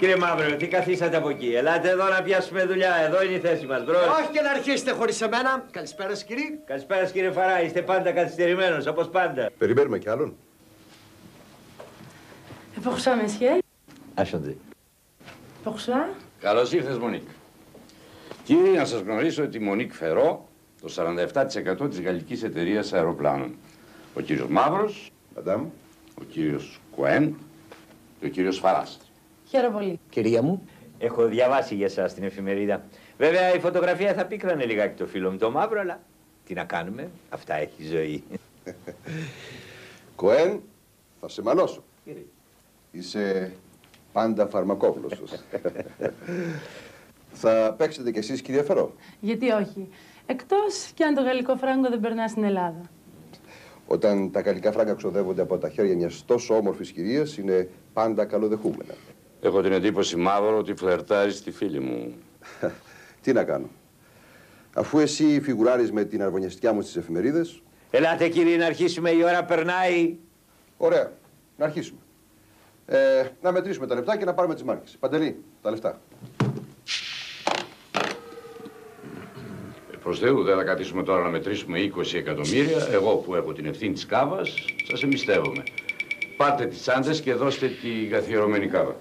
[SPEAKER 10] Κύριε Μαύρο, τι καθίσατε από εκεί. Ελάτε εδώ να πιάσουμε δουλειά. Εδώ είναι η θέση μας, μπρος.
[SPEAKER 11] Όχι και να αρχίσετε χωρίς εμένα. Καλησπέρα σας, κύριε.
[SPEAKER 10] Καλησπέρα, κύριε Φαρά. Είστε πάντα καθυστερημένος, όπως πάντα.
[SPEAKER 3] Περιμένουμε κι άλλον.
[SPEAKER 17] Pour ça, monsieur.
[SPEAKER 5] Άσοντε.
[SPEAKER 17] Pour ça.
[SPEAKER 5] Καλώς ήρθες, Μονίκ. Κύριε, να σας γνωρίσω ότι η Μονίκ Φερό, το σαράντα επτά τοις εκατό της γαλλικής εταιρείας αεροπλάνων. Ο κύριος Μαύρος,
[SPEAKER 3] Madame.
[SPEAKER 5] ο κύριος Κουέν και ο κύριος Φαράς.
[SPEAKER 17] Χαίρομαι πολύ.
[SPEAKER 11] Κυρία μου.
[SPEAKER 10] Έχω διαβάσει για εσάς την εφημερίδα. Βέβαια η φωτογραφία θα πίκρανε λιγάκι το φίλο μου το Μαύρο, αλλά τι να κάνουμε, αυτά έχει ζωή.
[SPEAKER 3] Κοέν, θα σε μαλώσω. Είσαι πάντα φαρμακόβλωστος. Θα παίξετε κι εσείς, κύριε Φερό.
[SPEAKER 17] Γιατί όχι. Εκτός κι αν το γαλλικό φράγκο δεν περνά στην Ελλάδα.
[SPEAKER 3] Όταν τα γαλλικά φράγκα ξοδεύονται από τα χέρια μιας τόσο όμορφης κυρίας, είναι πάντα καλοδεχούμενα.
[SPEAKER 5] Έχω την εντύπωση, Μαύρο, ότι φλερτάρεις τη φίλη μου.
[SPEAKER 3] Τι να κάνω. Αφού εσύ φιγουράρεις με την αρβωνιαστικιά μου στις εφημερίδες...
[SPEAKER 10] Ελάτε, κύριε, να αρχίσουμε, η ώρα περνάει.
[SPEAKER 3] Ωραία, να αρχίσουμε. Ε, να μετρήσουμε τα λεπτά και να πάρουμε τις μάρκες. Παντελή, τα λεφτά.
[SPEAKER 5] Προς Θεού, δεν θα καθίσουμε τώρα να μετρήσουμε είκοσι εκατομμύρια. Εγώ που έχω την ευθύνη της κάβας, σας εμπιστεύομαι. Πάρτε τις τσάντες και δώστε τη καθιερωμένη κάβα.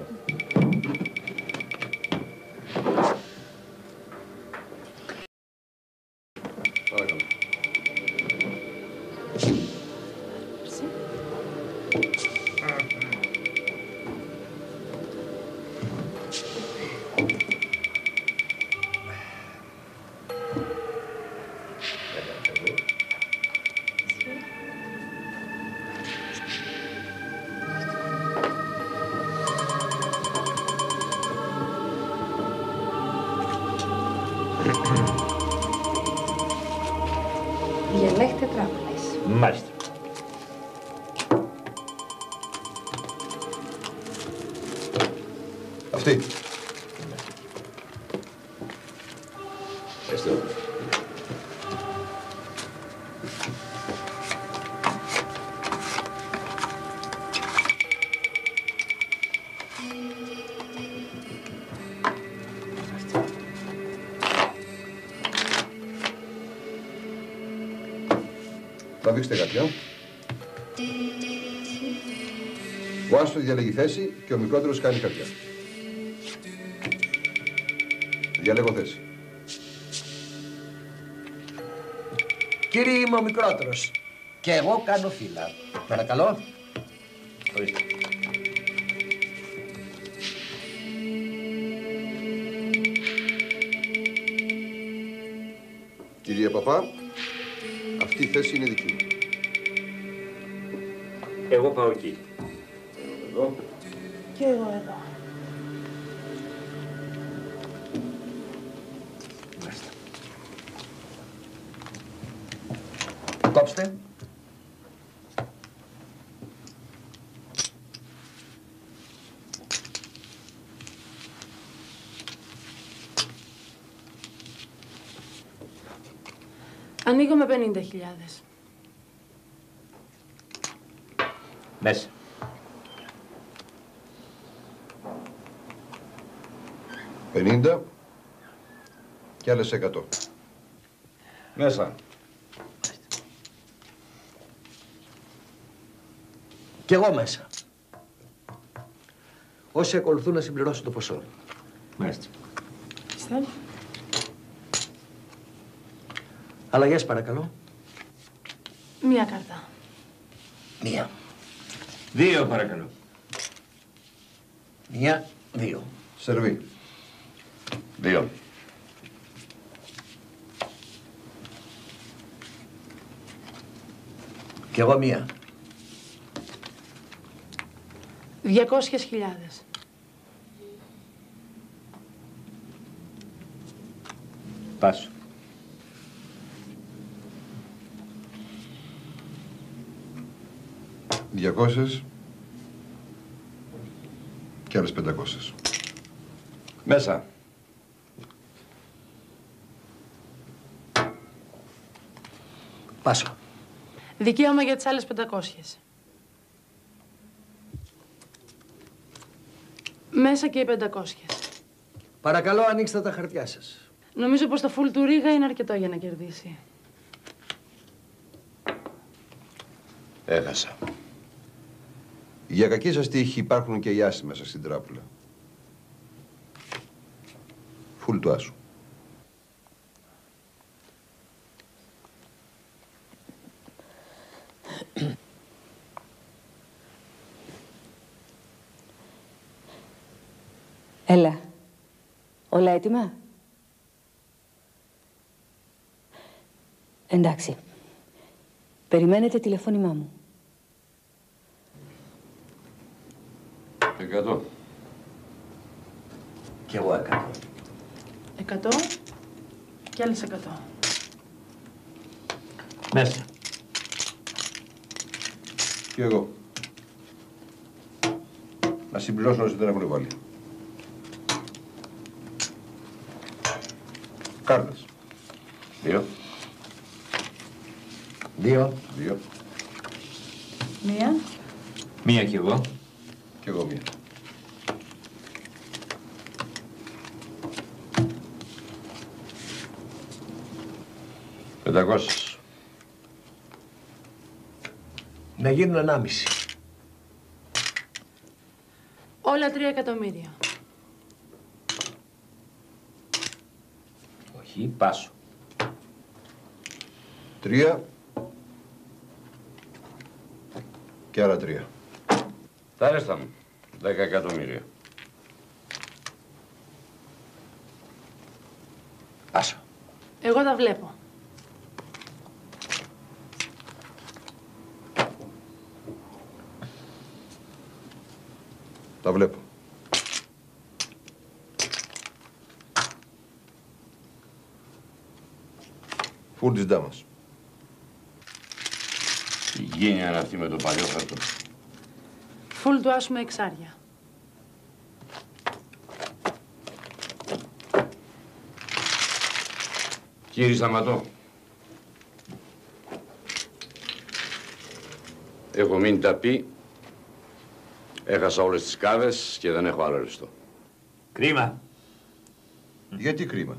[SPEAKER 3] Παρακαλώ.
[SPEAKER 16] Διαλέχτε τράπουλες.
[SPEAKER 10] Μάλιστα.
[SPEAKER 3] Αυτή.
[SPEAKER 5] Ευχαριστώ.
[SPEAKER 3] Τραβήξτε κάποια. Ο άστος διαλέγει θέση και ο μικρότερος κάνει χαρτιά. Διαλέγω θέση.
[SPEAKER 11] Κύριε, είμαι ο μικρότερος. Και εγώ κάνω φύλλα. Παρακαλώ.
[SPEAKER 10] Ορίστε.
[SPEAKER 3] Κυρία Παπά, αυτή η θέση είναι δική μου.
[SPEAKER 10] Εγώ πάω εκεί.
[SPEAKER 5] Εδώ.
[SPEAKER 17] Και εγώ εδώ.
[SPEAKER 11] Κόψτε.
[SPEAKER 17] Ανοίγω με πενήντα χιλιάδες.
[SPEAKER 10] Μέσα.
[SPEAKER 3] πενήντα και άλλες εκατό.
[SPEAKER 5] Μέσα.
[SPEAKER 11] Κι εγώ μέσα. Όσοι ακολουθούν να συμπληρώσουν το ποσό.
[SPEAKER 10] Μάλιστα.
[SPEAKER 17] Πιστεύω.
[SPEAKER 11] Αλλαγές παρακαλώ.
[SPEAKER 17] Μία κάρτα.
[SPEAKER 11] Μία.
[SPEAKER 10] Δύο, παρακαλώ.
[SPEAKER 11] Μία, δύο.
[SPEAKER 3] Σερβί.
[SPEAKER 5] Δύο.
[SPEAKER 11] Κι εγώ μία.
[SPEAKER 17] Διακόσιες χιλιάδες.
[SPEAKER 10] Πάσο.
[SPEAKER 3] Διακόσιες και άλλες πεντακόσιες.
[SPEAKER 5] Μέσα.
[SPEAKER 11] Πάσο.
[SPEAKER 17] Δικαίωμα για τις άλλες πεντακόσιες. Μέσα και οι πεντακόσια.
[SPEAKER 11] Παρακαλώ, ανοίξτε τα χαρτιά σας.
[SPEAKER 17] Νομίζω πως το φουλ του Ρίγα είναι αρκετό για να κερδίσει.
[SPEAKER 3] Έχασα. Για κακή σας τύχη υπάρχουν και οι άσοι μέσα στην τράπουλα. Φουλ του άσου.
[SPEAKER 2] Έλα. Όλα έτοιμα? Εντάξει. Περιμένετε τηλεφώνημά μου.
[SPEAKER 5] Εκατό.
[SPEAKER 11] Κι εγώ εκατό.
[SPEAKER 17] Εκατό και άλλες εκατό.
[SPEAKER 10] Μέσα.
[SPEAKER 3] Κι εγώ. Να συμπληρώσω όσοι δεν έχουν βάλει. Κάρτες.
[SPEAKER 5] Δύο.
[SPEAKER 11] Δύο.
[SPEAKER 3] Δύο.
[SPEAKER 17] Μία.
[SPEAKER 10] Μία κι εγώ.
[SPEAKER 3] Κι εγώ μία.
[SPEAKER 5] Πεντακόσιες.
[SPEAKER 11] Να γίνουν ενάμιση.
[SPEAKER 17] Όλα τρία εκατομμύρια.
[SPEAKER 10] Όχι, πάσο.
[SPEAKER 3] Τρία. Και άλλα τρία.
[SPEAKER 5] Τα αρέστα μου. Δέκα εκατομμύρια.
[SPEAKER 11] Άσο.
[SPEAKER 17] Εγώ τα βλέπω.
[SPEAKER 3] Τα βλέπω. Φουλ της ντάμας.
[SPEAKER 5] Τι γίνει αν αυτή με το παλιό χαρτό.
[SPEAKER 17] Φουλ του άσου με εξάρια.
[SPEAKER 5] Κύριε Σταματώ. Έχω μείνει ταπεί. Έχασα όλες τις κάβες και δεν έχω άλλο ρευστό.
[SPEAKER 10] Κρίμα.
[SPEAKER 3] Γιατί κρίμα?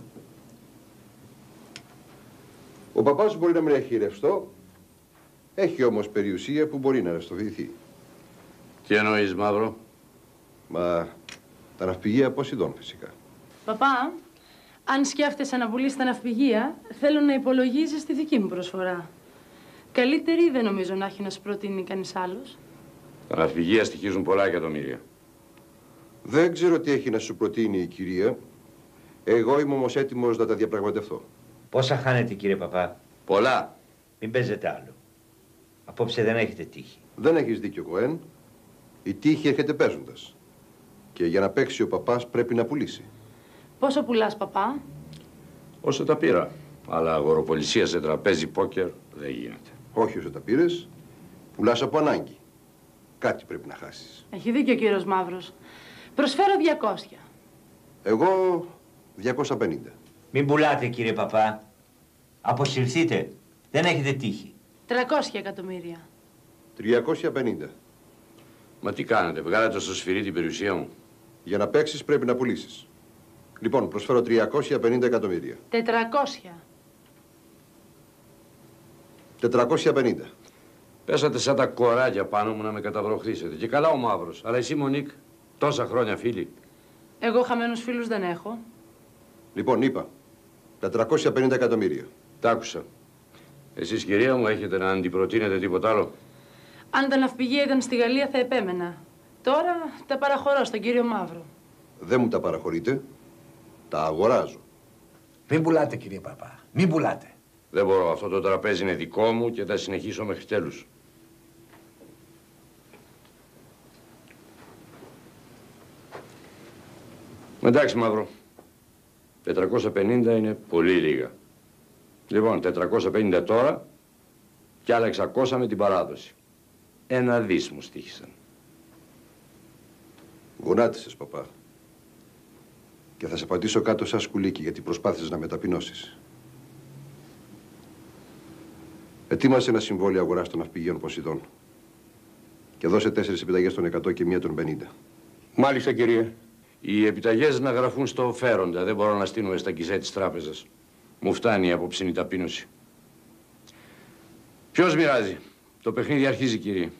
[SPEAKER 3] Ο παπάς μπορεί να μην έχει ρευστό, έχει όμως περιουσία που μπορεί να ρευστοποιηθεί.
[SPEAKER 5] Τι εννοείς, Μαύρο?
[SPEAKER 3] Μα τα ναυπηγεία Ποσειδών φυσικά.
[SPEAKER 17] Παπά, αν σκέφτεσαι να πουλήσεις τα ναυπηγεία, θέλω να υπολογίζεις τη δική μου προσφορά. Καλύτερη δεν νομίζω να έχει να σου προτείνει κανείς άλλος.
[SPEAKER 5] Τα ναυπηγεία στοιχίζουν πολλά εκατομμύρια.
[SPEAKER 3] Δεν ξέρω τι έχει να σου προτείνει η κυρία. Εγώ είμαι όμως έτοιμος να τα διαπραγματευτώ.
[SPEAKER 10] Πόσα χάνετε, κύριε παπά?
[SPEAKER 5] Πολλά.
[SPEAKER 10] Μην παίζετε άλλο. Απόψε δεν έχετε τύχη.
[SPEAKER 3] Δεν έχεις δίκιο, Κοέν. Η τύχη έρχεται παίζοντας. Και για να παίξει ο παπάς πρέπει να πουλήσει.
[SPEAKER 17] Πόσο πουλάς, παπά?
[SPEAKER 5] Όσο τα πήρα. Αλλά αγοροπολισία σε τραπέζι πόκερ δεν γίνεται.
[SPEAKER 3] Όχι όσο τα πήρες. Πουλάς από ανάγκη. Κάτι πρέπει να χάσεις.
[SPEAKER 17] Έχει δίκιο ο κύριος Μαύρος. Προσφέρω διακόσια.
[SPEAKER 3] Εγώ διακόσια πενήντα.
[SPEAKER 10] Μην πουλάτε, κύριε παπά. Αποσυρθείτε. Δεν έχετε τύχη.
[SPEAKER 17] τριακόσια εκατομμύρια.
[SPEAKER 3] τριακόσια πενήντα.
[SPEAKER 5] Μα τι κάνετε, βγάλατε στο σφυρί την περιουσία μου.
[SPEAKER 3] Για να παίξεις πρέπει να πουλήσεις. Λοιπόν, προσφέρω τριακόσια πενήντα εκατομμύρια.
[SPEAKER 17] τετρακόσια.
[SPEAKER 3] τετρακόσια πενήντα.
[SPEAKER 5] Πέσατε σαν τα κοράκια πάνω μου να με καταβροχθήσετε. Και καλά ο Μαύρος. Αλλά εσύ, Μονίκ, τόσα χρόνια φίλοι.
[SPEAKER 17] Εγώ χαμένους φίλους δεν έχω.
[SPEAKER 3] Λοιπόν, είπα. τετρακόσια πενήντα εκατομμύρια.
[SPEAKER 5] Τ' άκουσα. Εσείς, κυρία μου, έχετε να αντιπροτείνετε τίποτα άλλο?
[SPEAKER 17] Αν τα ναυπηγεία ήταν στη Γαλλία θα επέμενα. Τώρα τα παραχωρώ στον κύριο Μαύρο.
[SPEAKER 3] Δεν μου τα παραχωρείτε. Τα αγοράζω.
[SPEAKER 11] Μην πουλάτε, κύριε παπά. Μην πουλάτε.
[SPEAKER 5] Δεν μπορώ. Αυτό το τραπέζι είναι δικό μου και θα συνεχίσω μέχρι τέλους. Εντάξει, Μαύρο. τετρακόσια πενήντα είναι πολύ λίγα. Λοιπόν, τετρακόσια πενήντα τώρα και άλλα εξακόσια με την παράδοση. Ένα δις μου στοίχησαν.
[SPEAKER 3] Γονάτισες, παπά. Και θα σε πατήσω κάτω σαν σκουλίκι γιατί προσπάθησες να με ταπεινώσεις. Ετοίμασε ένα συμβόλαιο αγοράς των ναυπηγείων Ποσειδών. Και δώσε τέσσερις επιταγές των εκατό και μία των πενήντα.
[SPEAKER 4] Μάλιστα, κύριε.
[SPEAKER 5] Οι επιταγές να γραφούν στο φέροντα. Δεν μπορώ να στείλουμε στα κισέ της τράπεζας. Μου φτάνει η απόψινή ταπείνωση. Ποιος μοιράζει? Το παιχνίδι αρχίζει, κύριε.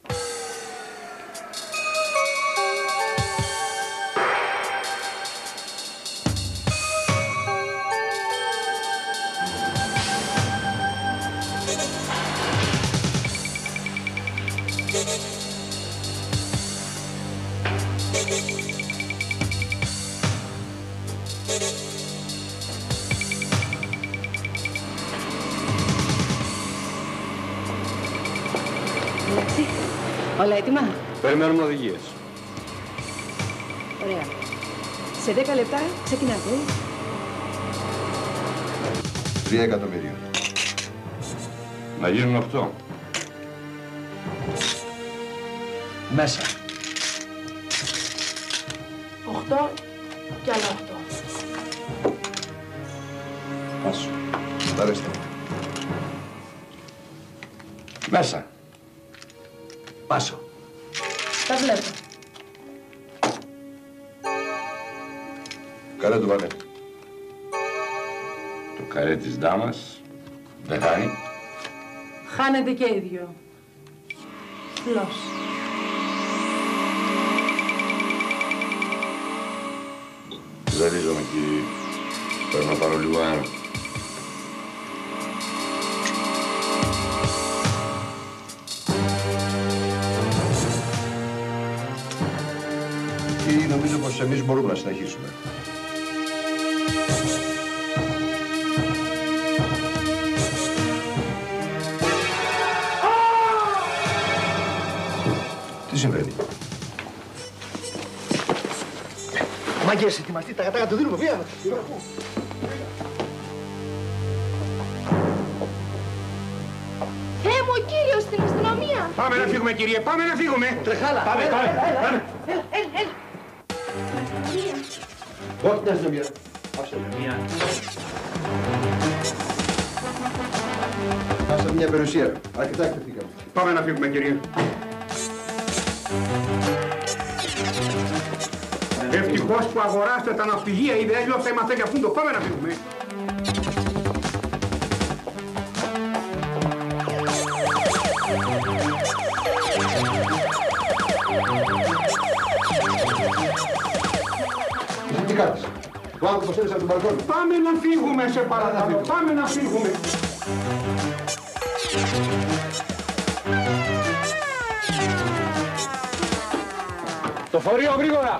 [SPEAKER 2] Όλα έτοιμα.
[SPEAKER 1] Περιμένουμε οδηγίες.
[SPEAKER 2] Ωραία. Σε δέκα λεπτά ξεκινάτε.
[SPEAKER 3] Τρία εκατομμύρια.
[SPEAKER 5] Να γίνουν οκτώ.
[SPEAKER 11] Μέσα.
[SPEAKER 17] Οχτώ και άλλα οχτώ.
[SPEAKER 3] Πάσο. Τα ρέστα.
[SPEAKER 5] Μέσα.
[SPEAKER 11] Πάσο.
[SPEAKER 17] Τα βλέπω.
[SPEAKER 3] Καρέ του Βανέ.
[SPEAKER 5] Το καρέ της δάμας δεν χάνει.
[SPEAKER 17] Χάνετε και οι δυο. Φλός.
[SPEAKER 5] Ζαλίζομαι, κύριε. Πρέπει να πάρω λίγο αέρα.
[SPEAKER 3] Κύριε, νομίζω πως εμείς μπορούμε να συνεχίσουμε. Τι συμβαίνει?
[SPEAKER 11] Μάγκες, ετοιμαστεί, τα κατάκα του δίνουμε, βία.
[SPEAKER 16] Θεέ μου, ο κύριος στην αστυνομία!
[SPEAKER 4] Πάμε να φύγουμε, κύριε, πάμε να φύγουμε!
[SPEAKER 11] Τρεχάλα!
[SPEAKER 4] Πάμε,
[SPEAKER 11] Έλα,
[SPEAKER 4] πάμε,
[SPEAKER 11] έλα, έλα,
[SPEAKER 4] πάμε!
[SPEAKER 16] Έλα, έλα, έλα!
[SPEAKER 3] Όχι την αστυνομία. Άσε μια. Άσε μια περιουσία. Αρκετά εκτεθήκαμε.
[SPEAKER 4] Πάμε να φύγουμε, κύριε. Ευτυχώς που αγοράσετε τα ναυπηγεία, είδε αλλιώς θα είμαστε για φούντο. Πάμε να φύγουμε.
[SPEAKER 3] Τι κάνεις? Το άνθρωπος έδειξε από τον μπαλκόνι.
[SPEAKER 4] Πάμε να φύγουμε, σε παρακαλώ. Πάμε να φύγουμε.
[SPEAKER 12] Το φορείο γρήγορα!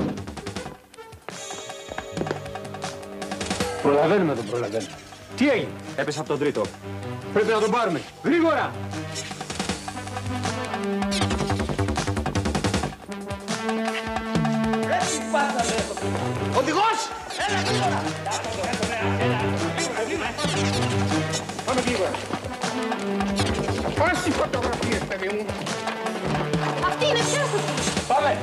[SPEAKER 4] Προλαβαίνουμε τον προλαβαίνουμε.
[SPEAKER 12] Τι έγινε? Έπεσε από τον τρίτο. Πρέπει να τον πάρουμε. Γρήγορα!
[SPEAKER 11] Έτσι πάθαμε. Οδηγός! Έλα γρήγορα!
[SPEAKER 4] Πάμε γρήγορα. Πας στις φωτογραφίες, παιδί μου.
[SPEAKER 16] Αυτή είναι πια σας.
[SPEAKER 12] Πάμε!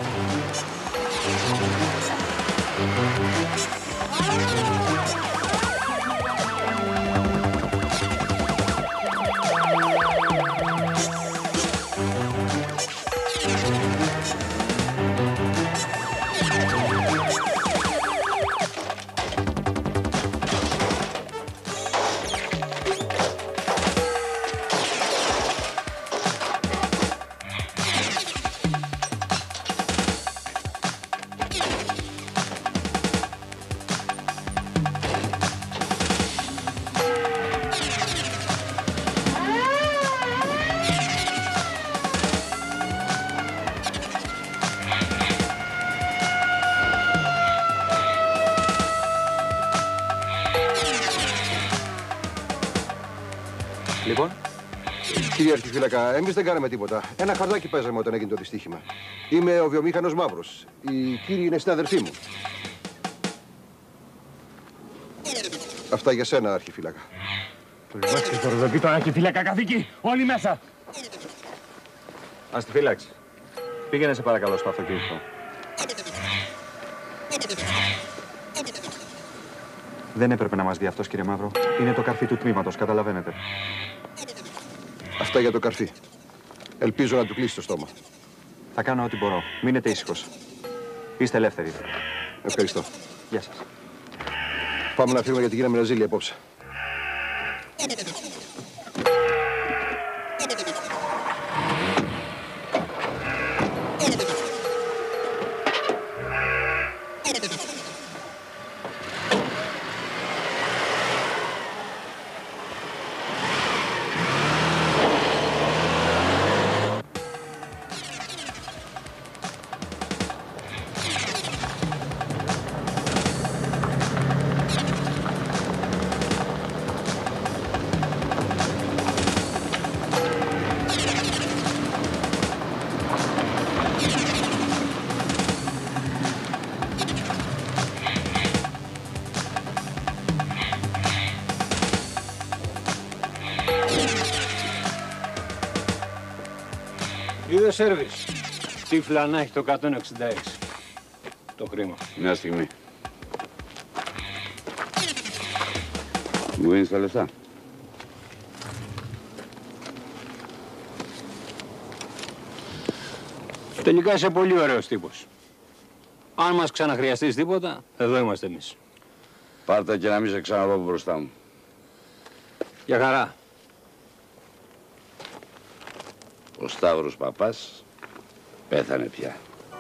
[SPEAKER 3] Λοιπόν. Κύριε Αρχιφύλακα, εμείς δεν κάναμε τίποτα. Ένα χαρτάκι παίζαμε όταν έγινε το δυστύχημα. Είμαι ο βιομήχανος Μαύρος. Οι κύριοι είναι συναδελφοί μου. Αυτά για σένα, Αρχιφύλακα.
[SPEAKER 12] Το λιγάκι το ροδοπί τον Αρχιφύλακα καθήκη. Όλοι μέσα.
[SPEAKER 14] Ας τη φύλαξη. Πήγαινε σε παρακαλώ στο αυτοκίνητο. Δεν έπρεπε να μας δει αυτός, κύριε Μαύρο. Είναι το καρφί του τμήματος, καταλαβαίνετε.
[SPEAKER 3] Αυτά για το καρφί. Ελπίζω να του κλείσει το στόμα.
[SPEAKER 14] Θα κάνω ό,τι μπορώ. Μείνετε ήσυχος. Είστε ελεύθεροι.
[SPEAKER 3] Ευχαριστώ.
[SPEAKER 14] Γεια σας.
[SPEAKER 3] Πάμε να φύγουμε για την κυρία Μυραζίλη απόψε.
[SPEAKER 12] Είδε σέρβις. Τι φλανά έχει το εκατόν εξήντα έξι. Το χρήμα.
[SPEAKER 5] Μια στιγμή. Μου δίνεις τα λεφτά.
[SPEAKER 12] Τελικά είσαι πολύ ωραίος τύπος. Αν μας ξαναχρειαστείς τίποτα, εδώ είμαστε εμείς.
[SPEAKER 5] Πάρτα και να μην σε ξαναδώ μπροστά μου.
[SPEAKER 12] Για χαρά.
[SPEAKER 5] Ο Σταύρος Παπάς πέθανε πια.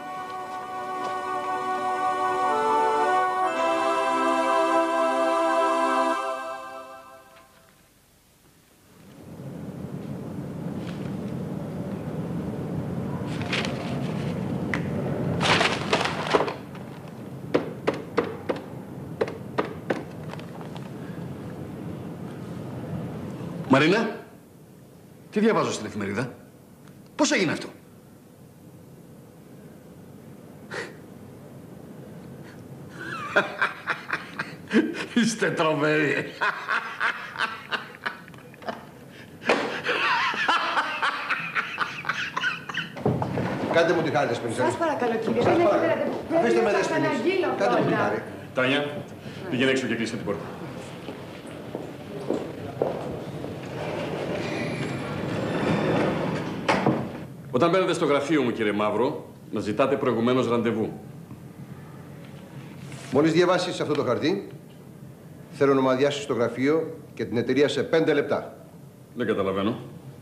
[SPEAKER 1] Μαρίνα, τι διαβάζω στην εφημερίδα. Πώς έγινε αυτό? Είστε τρομεροί.
[SPEAKER 3] Κάντε μου τη χάρη, Δεσποινή.
[SPEAKER 16] Σας παρακαλώ, κύριε.
[SPEAKER 3] Σας
[SPEAKER 16] Δεν
[SPEAKER 3] παρακαλώ.
[SPEAKER 16] έχετε- πρέπει
[SPEAKER 3] Αφήστε με,
[SPEAKER 16] να σας
[SPEAKER 3] Δεσποινή.
[SPEAKER 16] αναγγείλω
[SPEAKER 3] Κάντε μου τη
[SPEAKER 16] πρώτα.
[SPEAKER 3] χάρη.
[SPEAKER 1] Τάνια, πήγαινε έξω και κλείστε την πόρτα. Όταν μπαίνετε στο γραφείο μου, κύριε Μαύρο, να ζητάτε προηγουμένως ραντεβού.
[SPEAKER 3] Μόλις διαβάσεις αυτό το χαρτί, θέλω να μαδιάσεις το γραφείο και την εταιρεία σε πέντε λεπτά.
[SPEAKER 1] Δεν καταλαβαίνω.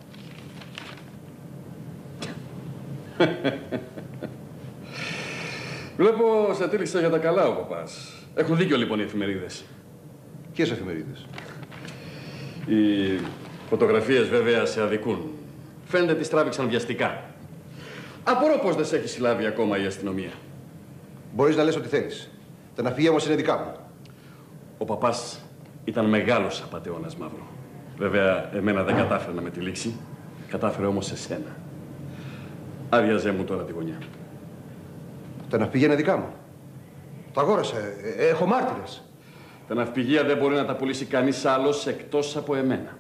[SPEAKER 1] Βλέπω σε τύλιξα για τα καλά ο παπάς. Έχουν δίκιο λοιπόν οι εφημερίδες.
[SPEAKER 3] Ποιες εφημερίδες?
[SPEAKER 1] Οι φωτογραφίες βέβαια σε αδικούν. Φαίνεται τις τράβηξαν βιαστικά. Απορώ πως δεν σε έχει συλλάβει ακόμα η αστυνομία.
[SPEAKER 3] Μπορείς να λες ό,τι θέλεις. Τα ναυπηγεία όμως είναι δικά μου.
[SPEAKER 1] Ο παπάς ήταν μεγάλος απατεώνας, Μαύρο. Βέβαια, εμένα δεν κατάφερε να με τυλίξει. Κατάφερε όμως σε σένα. Άδειαζε μου τώρα τη γωνιά.
[SPEAKER 3] Τα ναυπηγεία είναι δικά μου. Τα αγόρασα. Ε, έχω μάρτυρες.
[SPEAKER 1] Τα ναυπηγεία δεν μπορεί να τα πουλήσει κανείς άλλος εκτός από εμένα.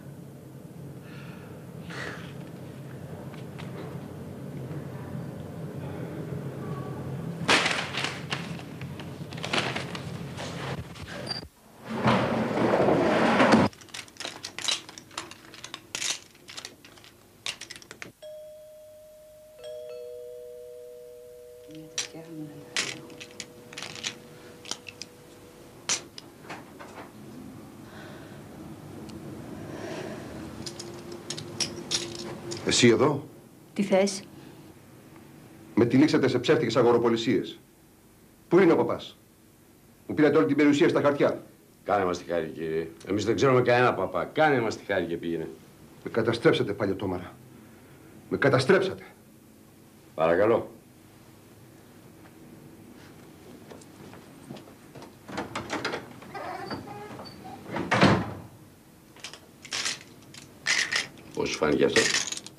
[SPEAKER 3] Εσύ εδώ?
[SPEAKER 2] Τι θες?
[SPEAKER 3] Με τυλίξατε σε ψεύτικες αγοροπολισίες. Πού είναι ο παπάς? Μου πήρατε όλη την περιουσία στα χαρτιά.
[SPEAKER 5] Κάνε μας τη χάρη, κύριε. Εμείς δεν ξέρουμε κανένα παπά. Κάνε μας τη χάρη και πήγαινε.
[SPEAKER 3] Με καταστρέψατε, παλιωτόμαρα. Με καταστρέψατε.
[SPEAKER 5] Παρακαλώ. Πώς σου φάνηκε αυτό?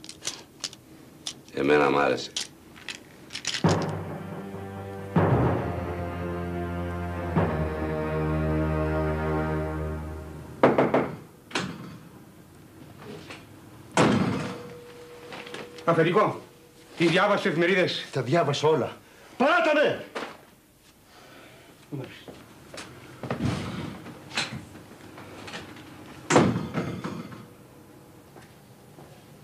[SPEAKER 5] Εμένα μ' άρεσε.
[SPEAKER 4] Αφεντικό, τι διάβασε εφημερίδες?
[SPEAKER 3] Τα διάβασα όλα. Παράτανε!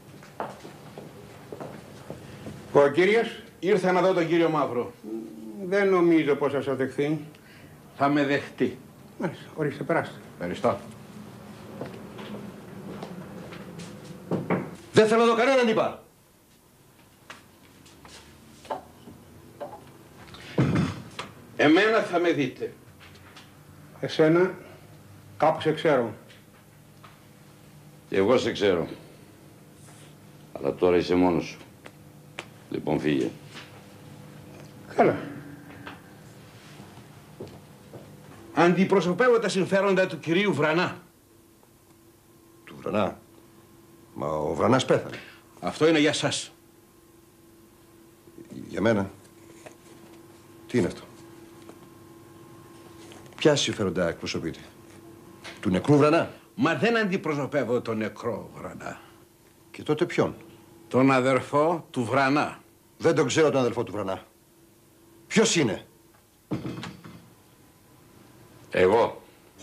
[SPEAKER 4] Ο κύριος?
[SPEAKER 13] Ήρθα να δω τον κύριο Μαύρο.
[SPEAKER 4] Δεν νομίζω πως θα σας δεχθεί.
[SPEAKER 19] Θα με δεχτεί.
[SPEAKER 4] Μάλιστα, ορίστε, περάστε.
[SPEAKER 19] Ευχαριστώ.
[SPEAKER 11] Δεν θέλω εδώ κανέναν, είπα.
[SPEAKER 19] Εμένα θα με δείτε.
[SPEAKER 4] Εσένα, κάπου σε ξέρω.
[SPEAKER 5] Και εγώ σε ξέρω. Αλλά τώρα είσαι μόνος σου. Λοιπόν, φύγε.
[SPEAKER 4] Καλά.
[SPEAKER 19] Αντιπροσωπεύω τα συμφέροντα του κυρίου Βρανά.
[SPEAKER 3] Του Βρανά? Μα ο Βρανάς πέθανε.
[SPEAKER 19] Αυτό είναι για σας.
[SPEAKER 3] Για μένα? Τι είναι αυτό? Ποια συμφέροντα εκπροσωπείτε? Του νεκρού Βρανά?
[SPEAKER 19] Μα δεν αντιπροσωπεύω τον νεκρό Βρανά.
[SPEAKER 3] Και τότε ποιον?
[SPEAKER 19] Τον αδερφό του Βρανά.
[SPEAKER 3] Δεν τον ξέρω τον αδερφό του Βρανά. Ποιος είναι?
[SPEAKER 5] Εγώ.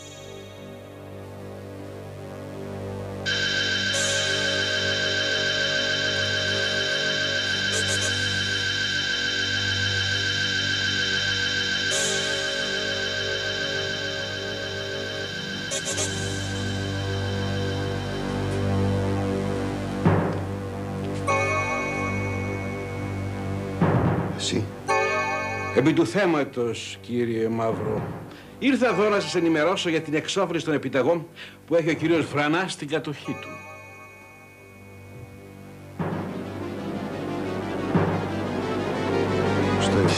[SPEAKER 3] Εσύ?
[SPEAKER 19] Επί του θέματος, κύριε Μαύρο, ήρθα εδώ να σας ενημερώσω για την εξόφληση των επιταγών που έχει ο κύριος Βρανάς στην κατοχή του.
[SPEAKER 3] Στέλιο,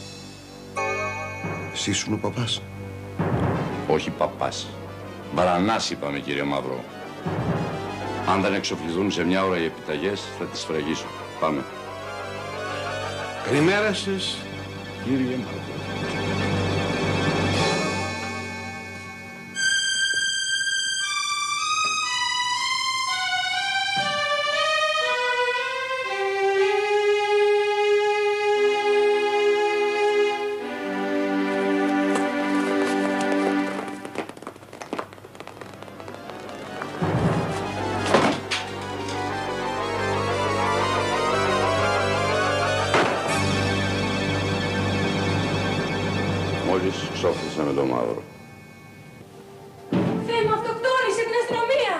[SPEAKER 3] εσύ ήσουν ο παπάς?
[SPEAKER 5] Όχι παπάς. Βρανάς είπαμε, κύριε Μαύρο. Αν δεν εξοφληθούν σε μια ώρα οι επιταγές, θα τις σφραγίσω. Πάμε.
[SPEAKER 19] Καλημέρα σας, κύριε Μαύρο.
[SPEAKER 5] Μόλις ξόφλησα με τον Μαύρο.
[SPEAKER 16] Θεέ μου, αυτοκτόνησε την αστυνομία!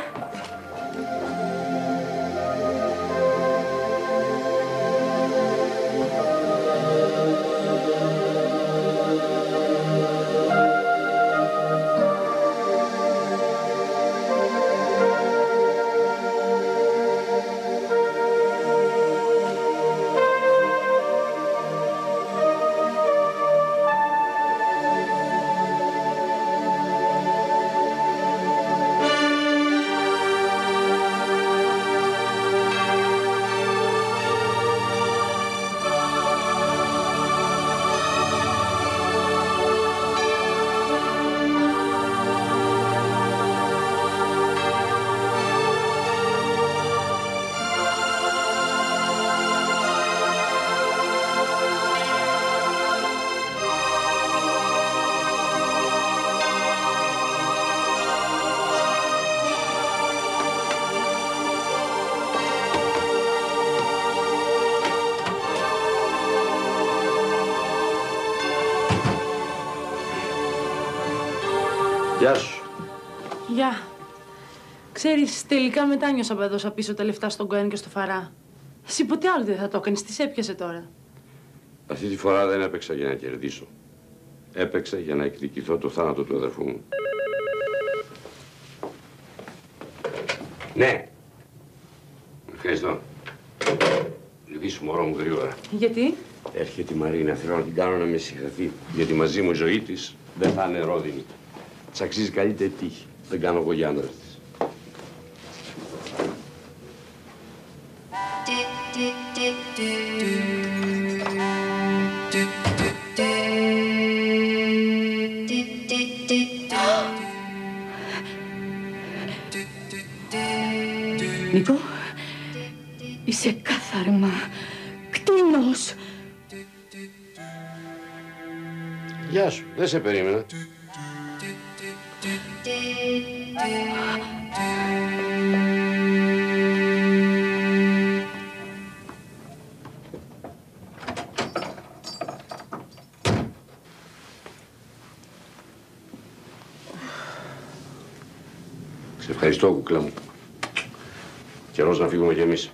[SPEAKER 5] Γεια σου.
[SPEAKER 17] Γεια. Ξέρεις, τελικά μετάνιωσα που έδωσα πίσω τα λεφτά στον Κοέν και στο Φαρά. Εσύ ποτέ άλλο δεν θα το έκανες. Τι σε έπιασε τώρα?
[SPEAKER 5] Αυτή τη φορά δεν έπαιξα για να κερδίσω. Έπαιξα για να εκδικηθώ το θάνατο του αδερφού μου. Ναι. Ευχαριστώ. Λυβίσου, μωρό μου, γρήγορα.
[SPEAKER 17] Γιατί?
[SPEAKER 5] Έρχεται η Μαρίνα. Θέλω να την κάνω να με συγχαθεί. Γιατί μαζί μου η ζωή της δεν θα είναι ρόδινη. Της αξίζει καλύτερη τύχη. Δεν κάνω εγώ για άντρας της.
[SPEAKER 2] Νίκο, είσαι κάθαρμα κτήνος.
[SPEAKER 5] Γεια σου. Δεν σε περίμενα. Ευχαριστώ, κουκλά μου. Καιρός να φύγουμε κι εμείς.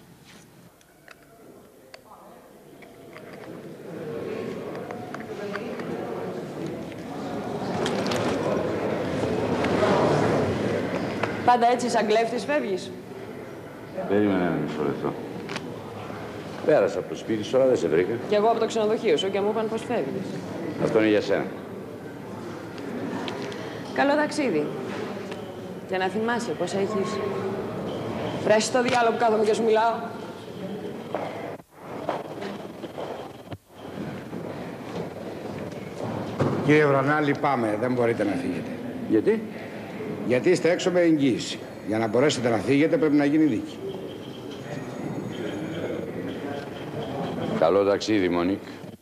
[SPEAKER 9] Πάντα έτσι σαν κλέφτης φεύγεις.
[SPEAKER 5] Περίμενε ένα μισό λεπτό. Πέρασα από το σπίτι σου, αλλά δεν σε βρήκα.
[SPEAKER 9] Κι εγώ από το ξενοδοχείο σου και μου είπαν πως φεύγεις.
[SPEAKER 5] Αυτό είναι για σένα.
[SPEAKER 9] Καλό ταξίδι. Και να θυμάσαι πως έχεις φρέσει το διάλογο που κάθομαι και σου μιλάω.
[SPEAKER 15] Κύριε Βρανά, λυπάμαι. Δεν μπορείτε να φύγετε.
[SPEAKER 5] Γιατί?
[SPEAKER 15] Γιατί είστε έξω με εγγύηση. Για να μπορέσετε να φύγετε πρέπει να γίνει δίκη.
[SPEAKER 5] Καλό ταξίδι, Μονίκ.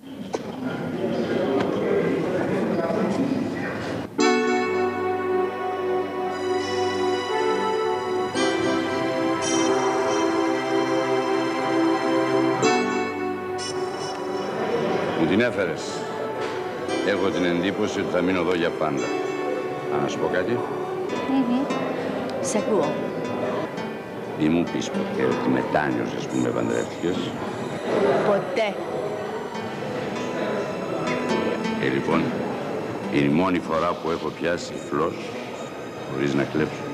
[SPEAKER 5] Μου την έφερες. Έχω την εντύπωση ότι θα μείνω εδώ για πάντα. Να σου πω κάτι.
[SPEAKER 2] Mm-hmm. Σ' ακούω.
[SPEAKER 5] Μη μου πεις ποτέ ότι μετάνιωσες που με παντρεύτηκες.
[SPEAKER 2] Ποτέ.
[SPEAKER 5] Ε, λοιπόν, είναι η μόνη φορά που έχω πιάσει φλός χωρίς να κλέψω.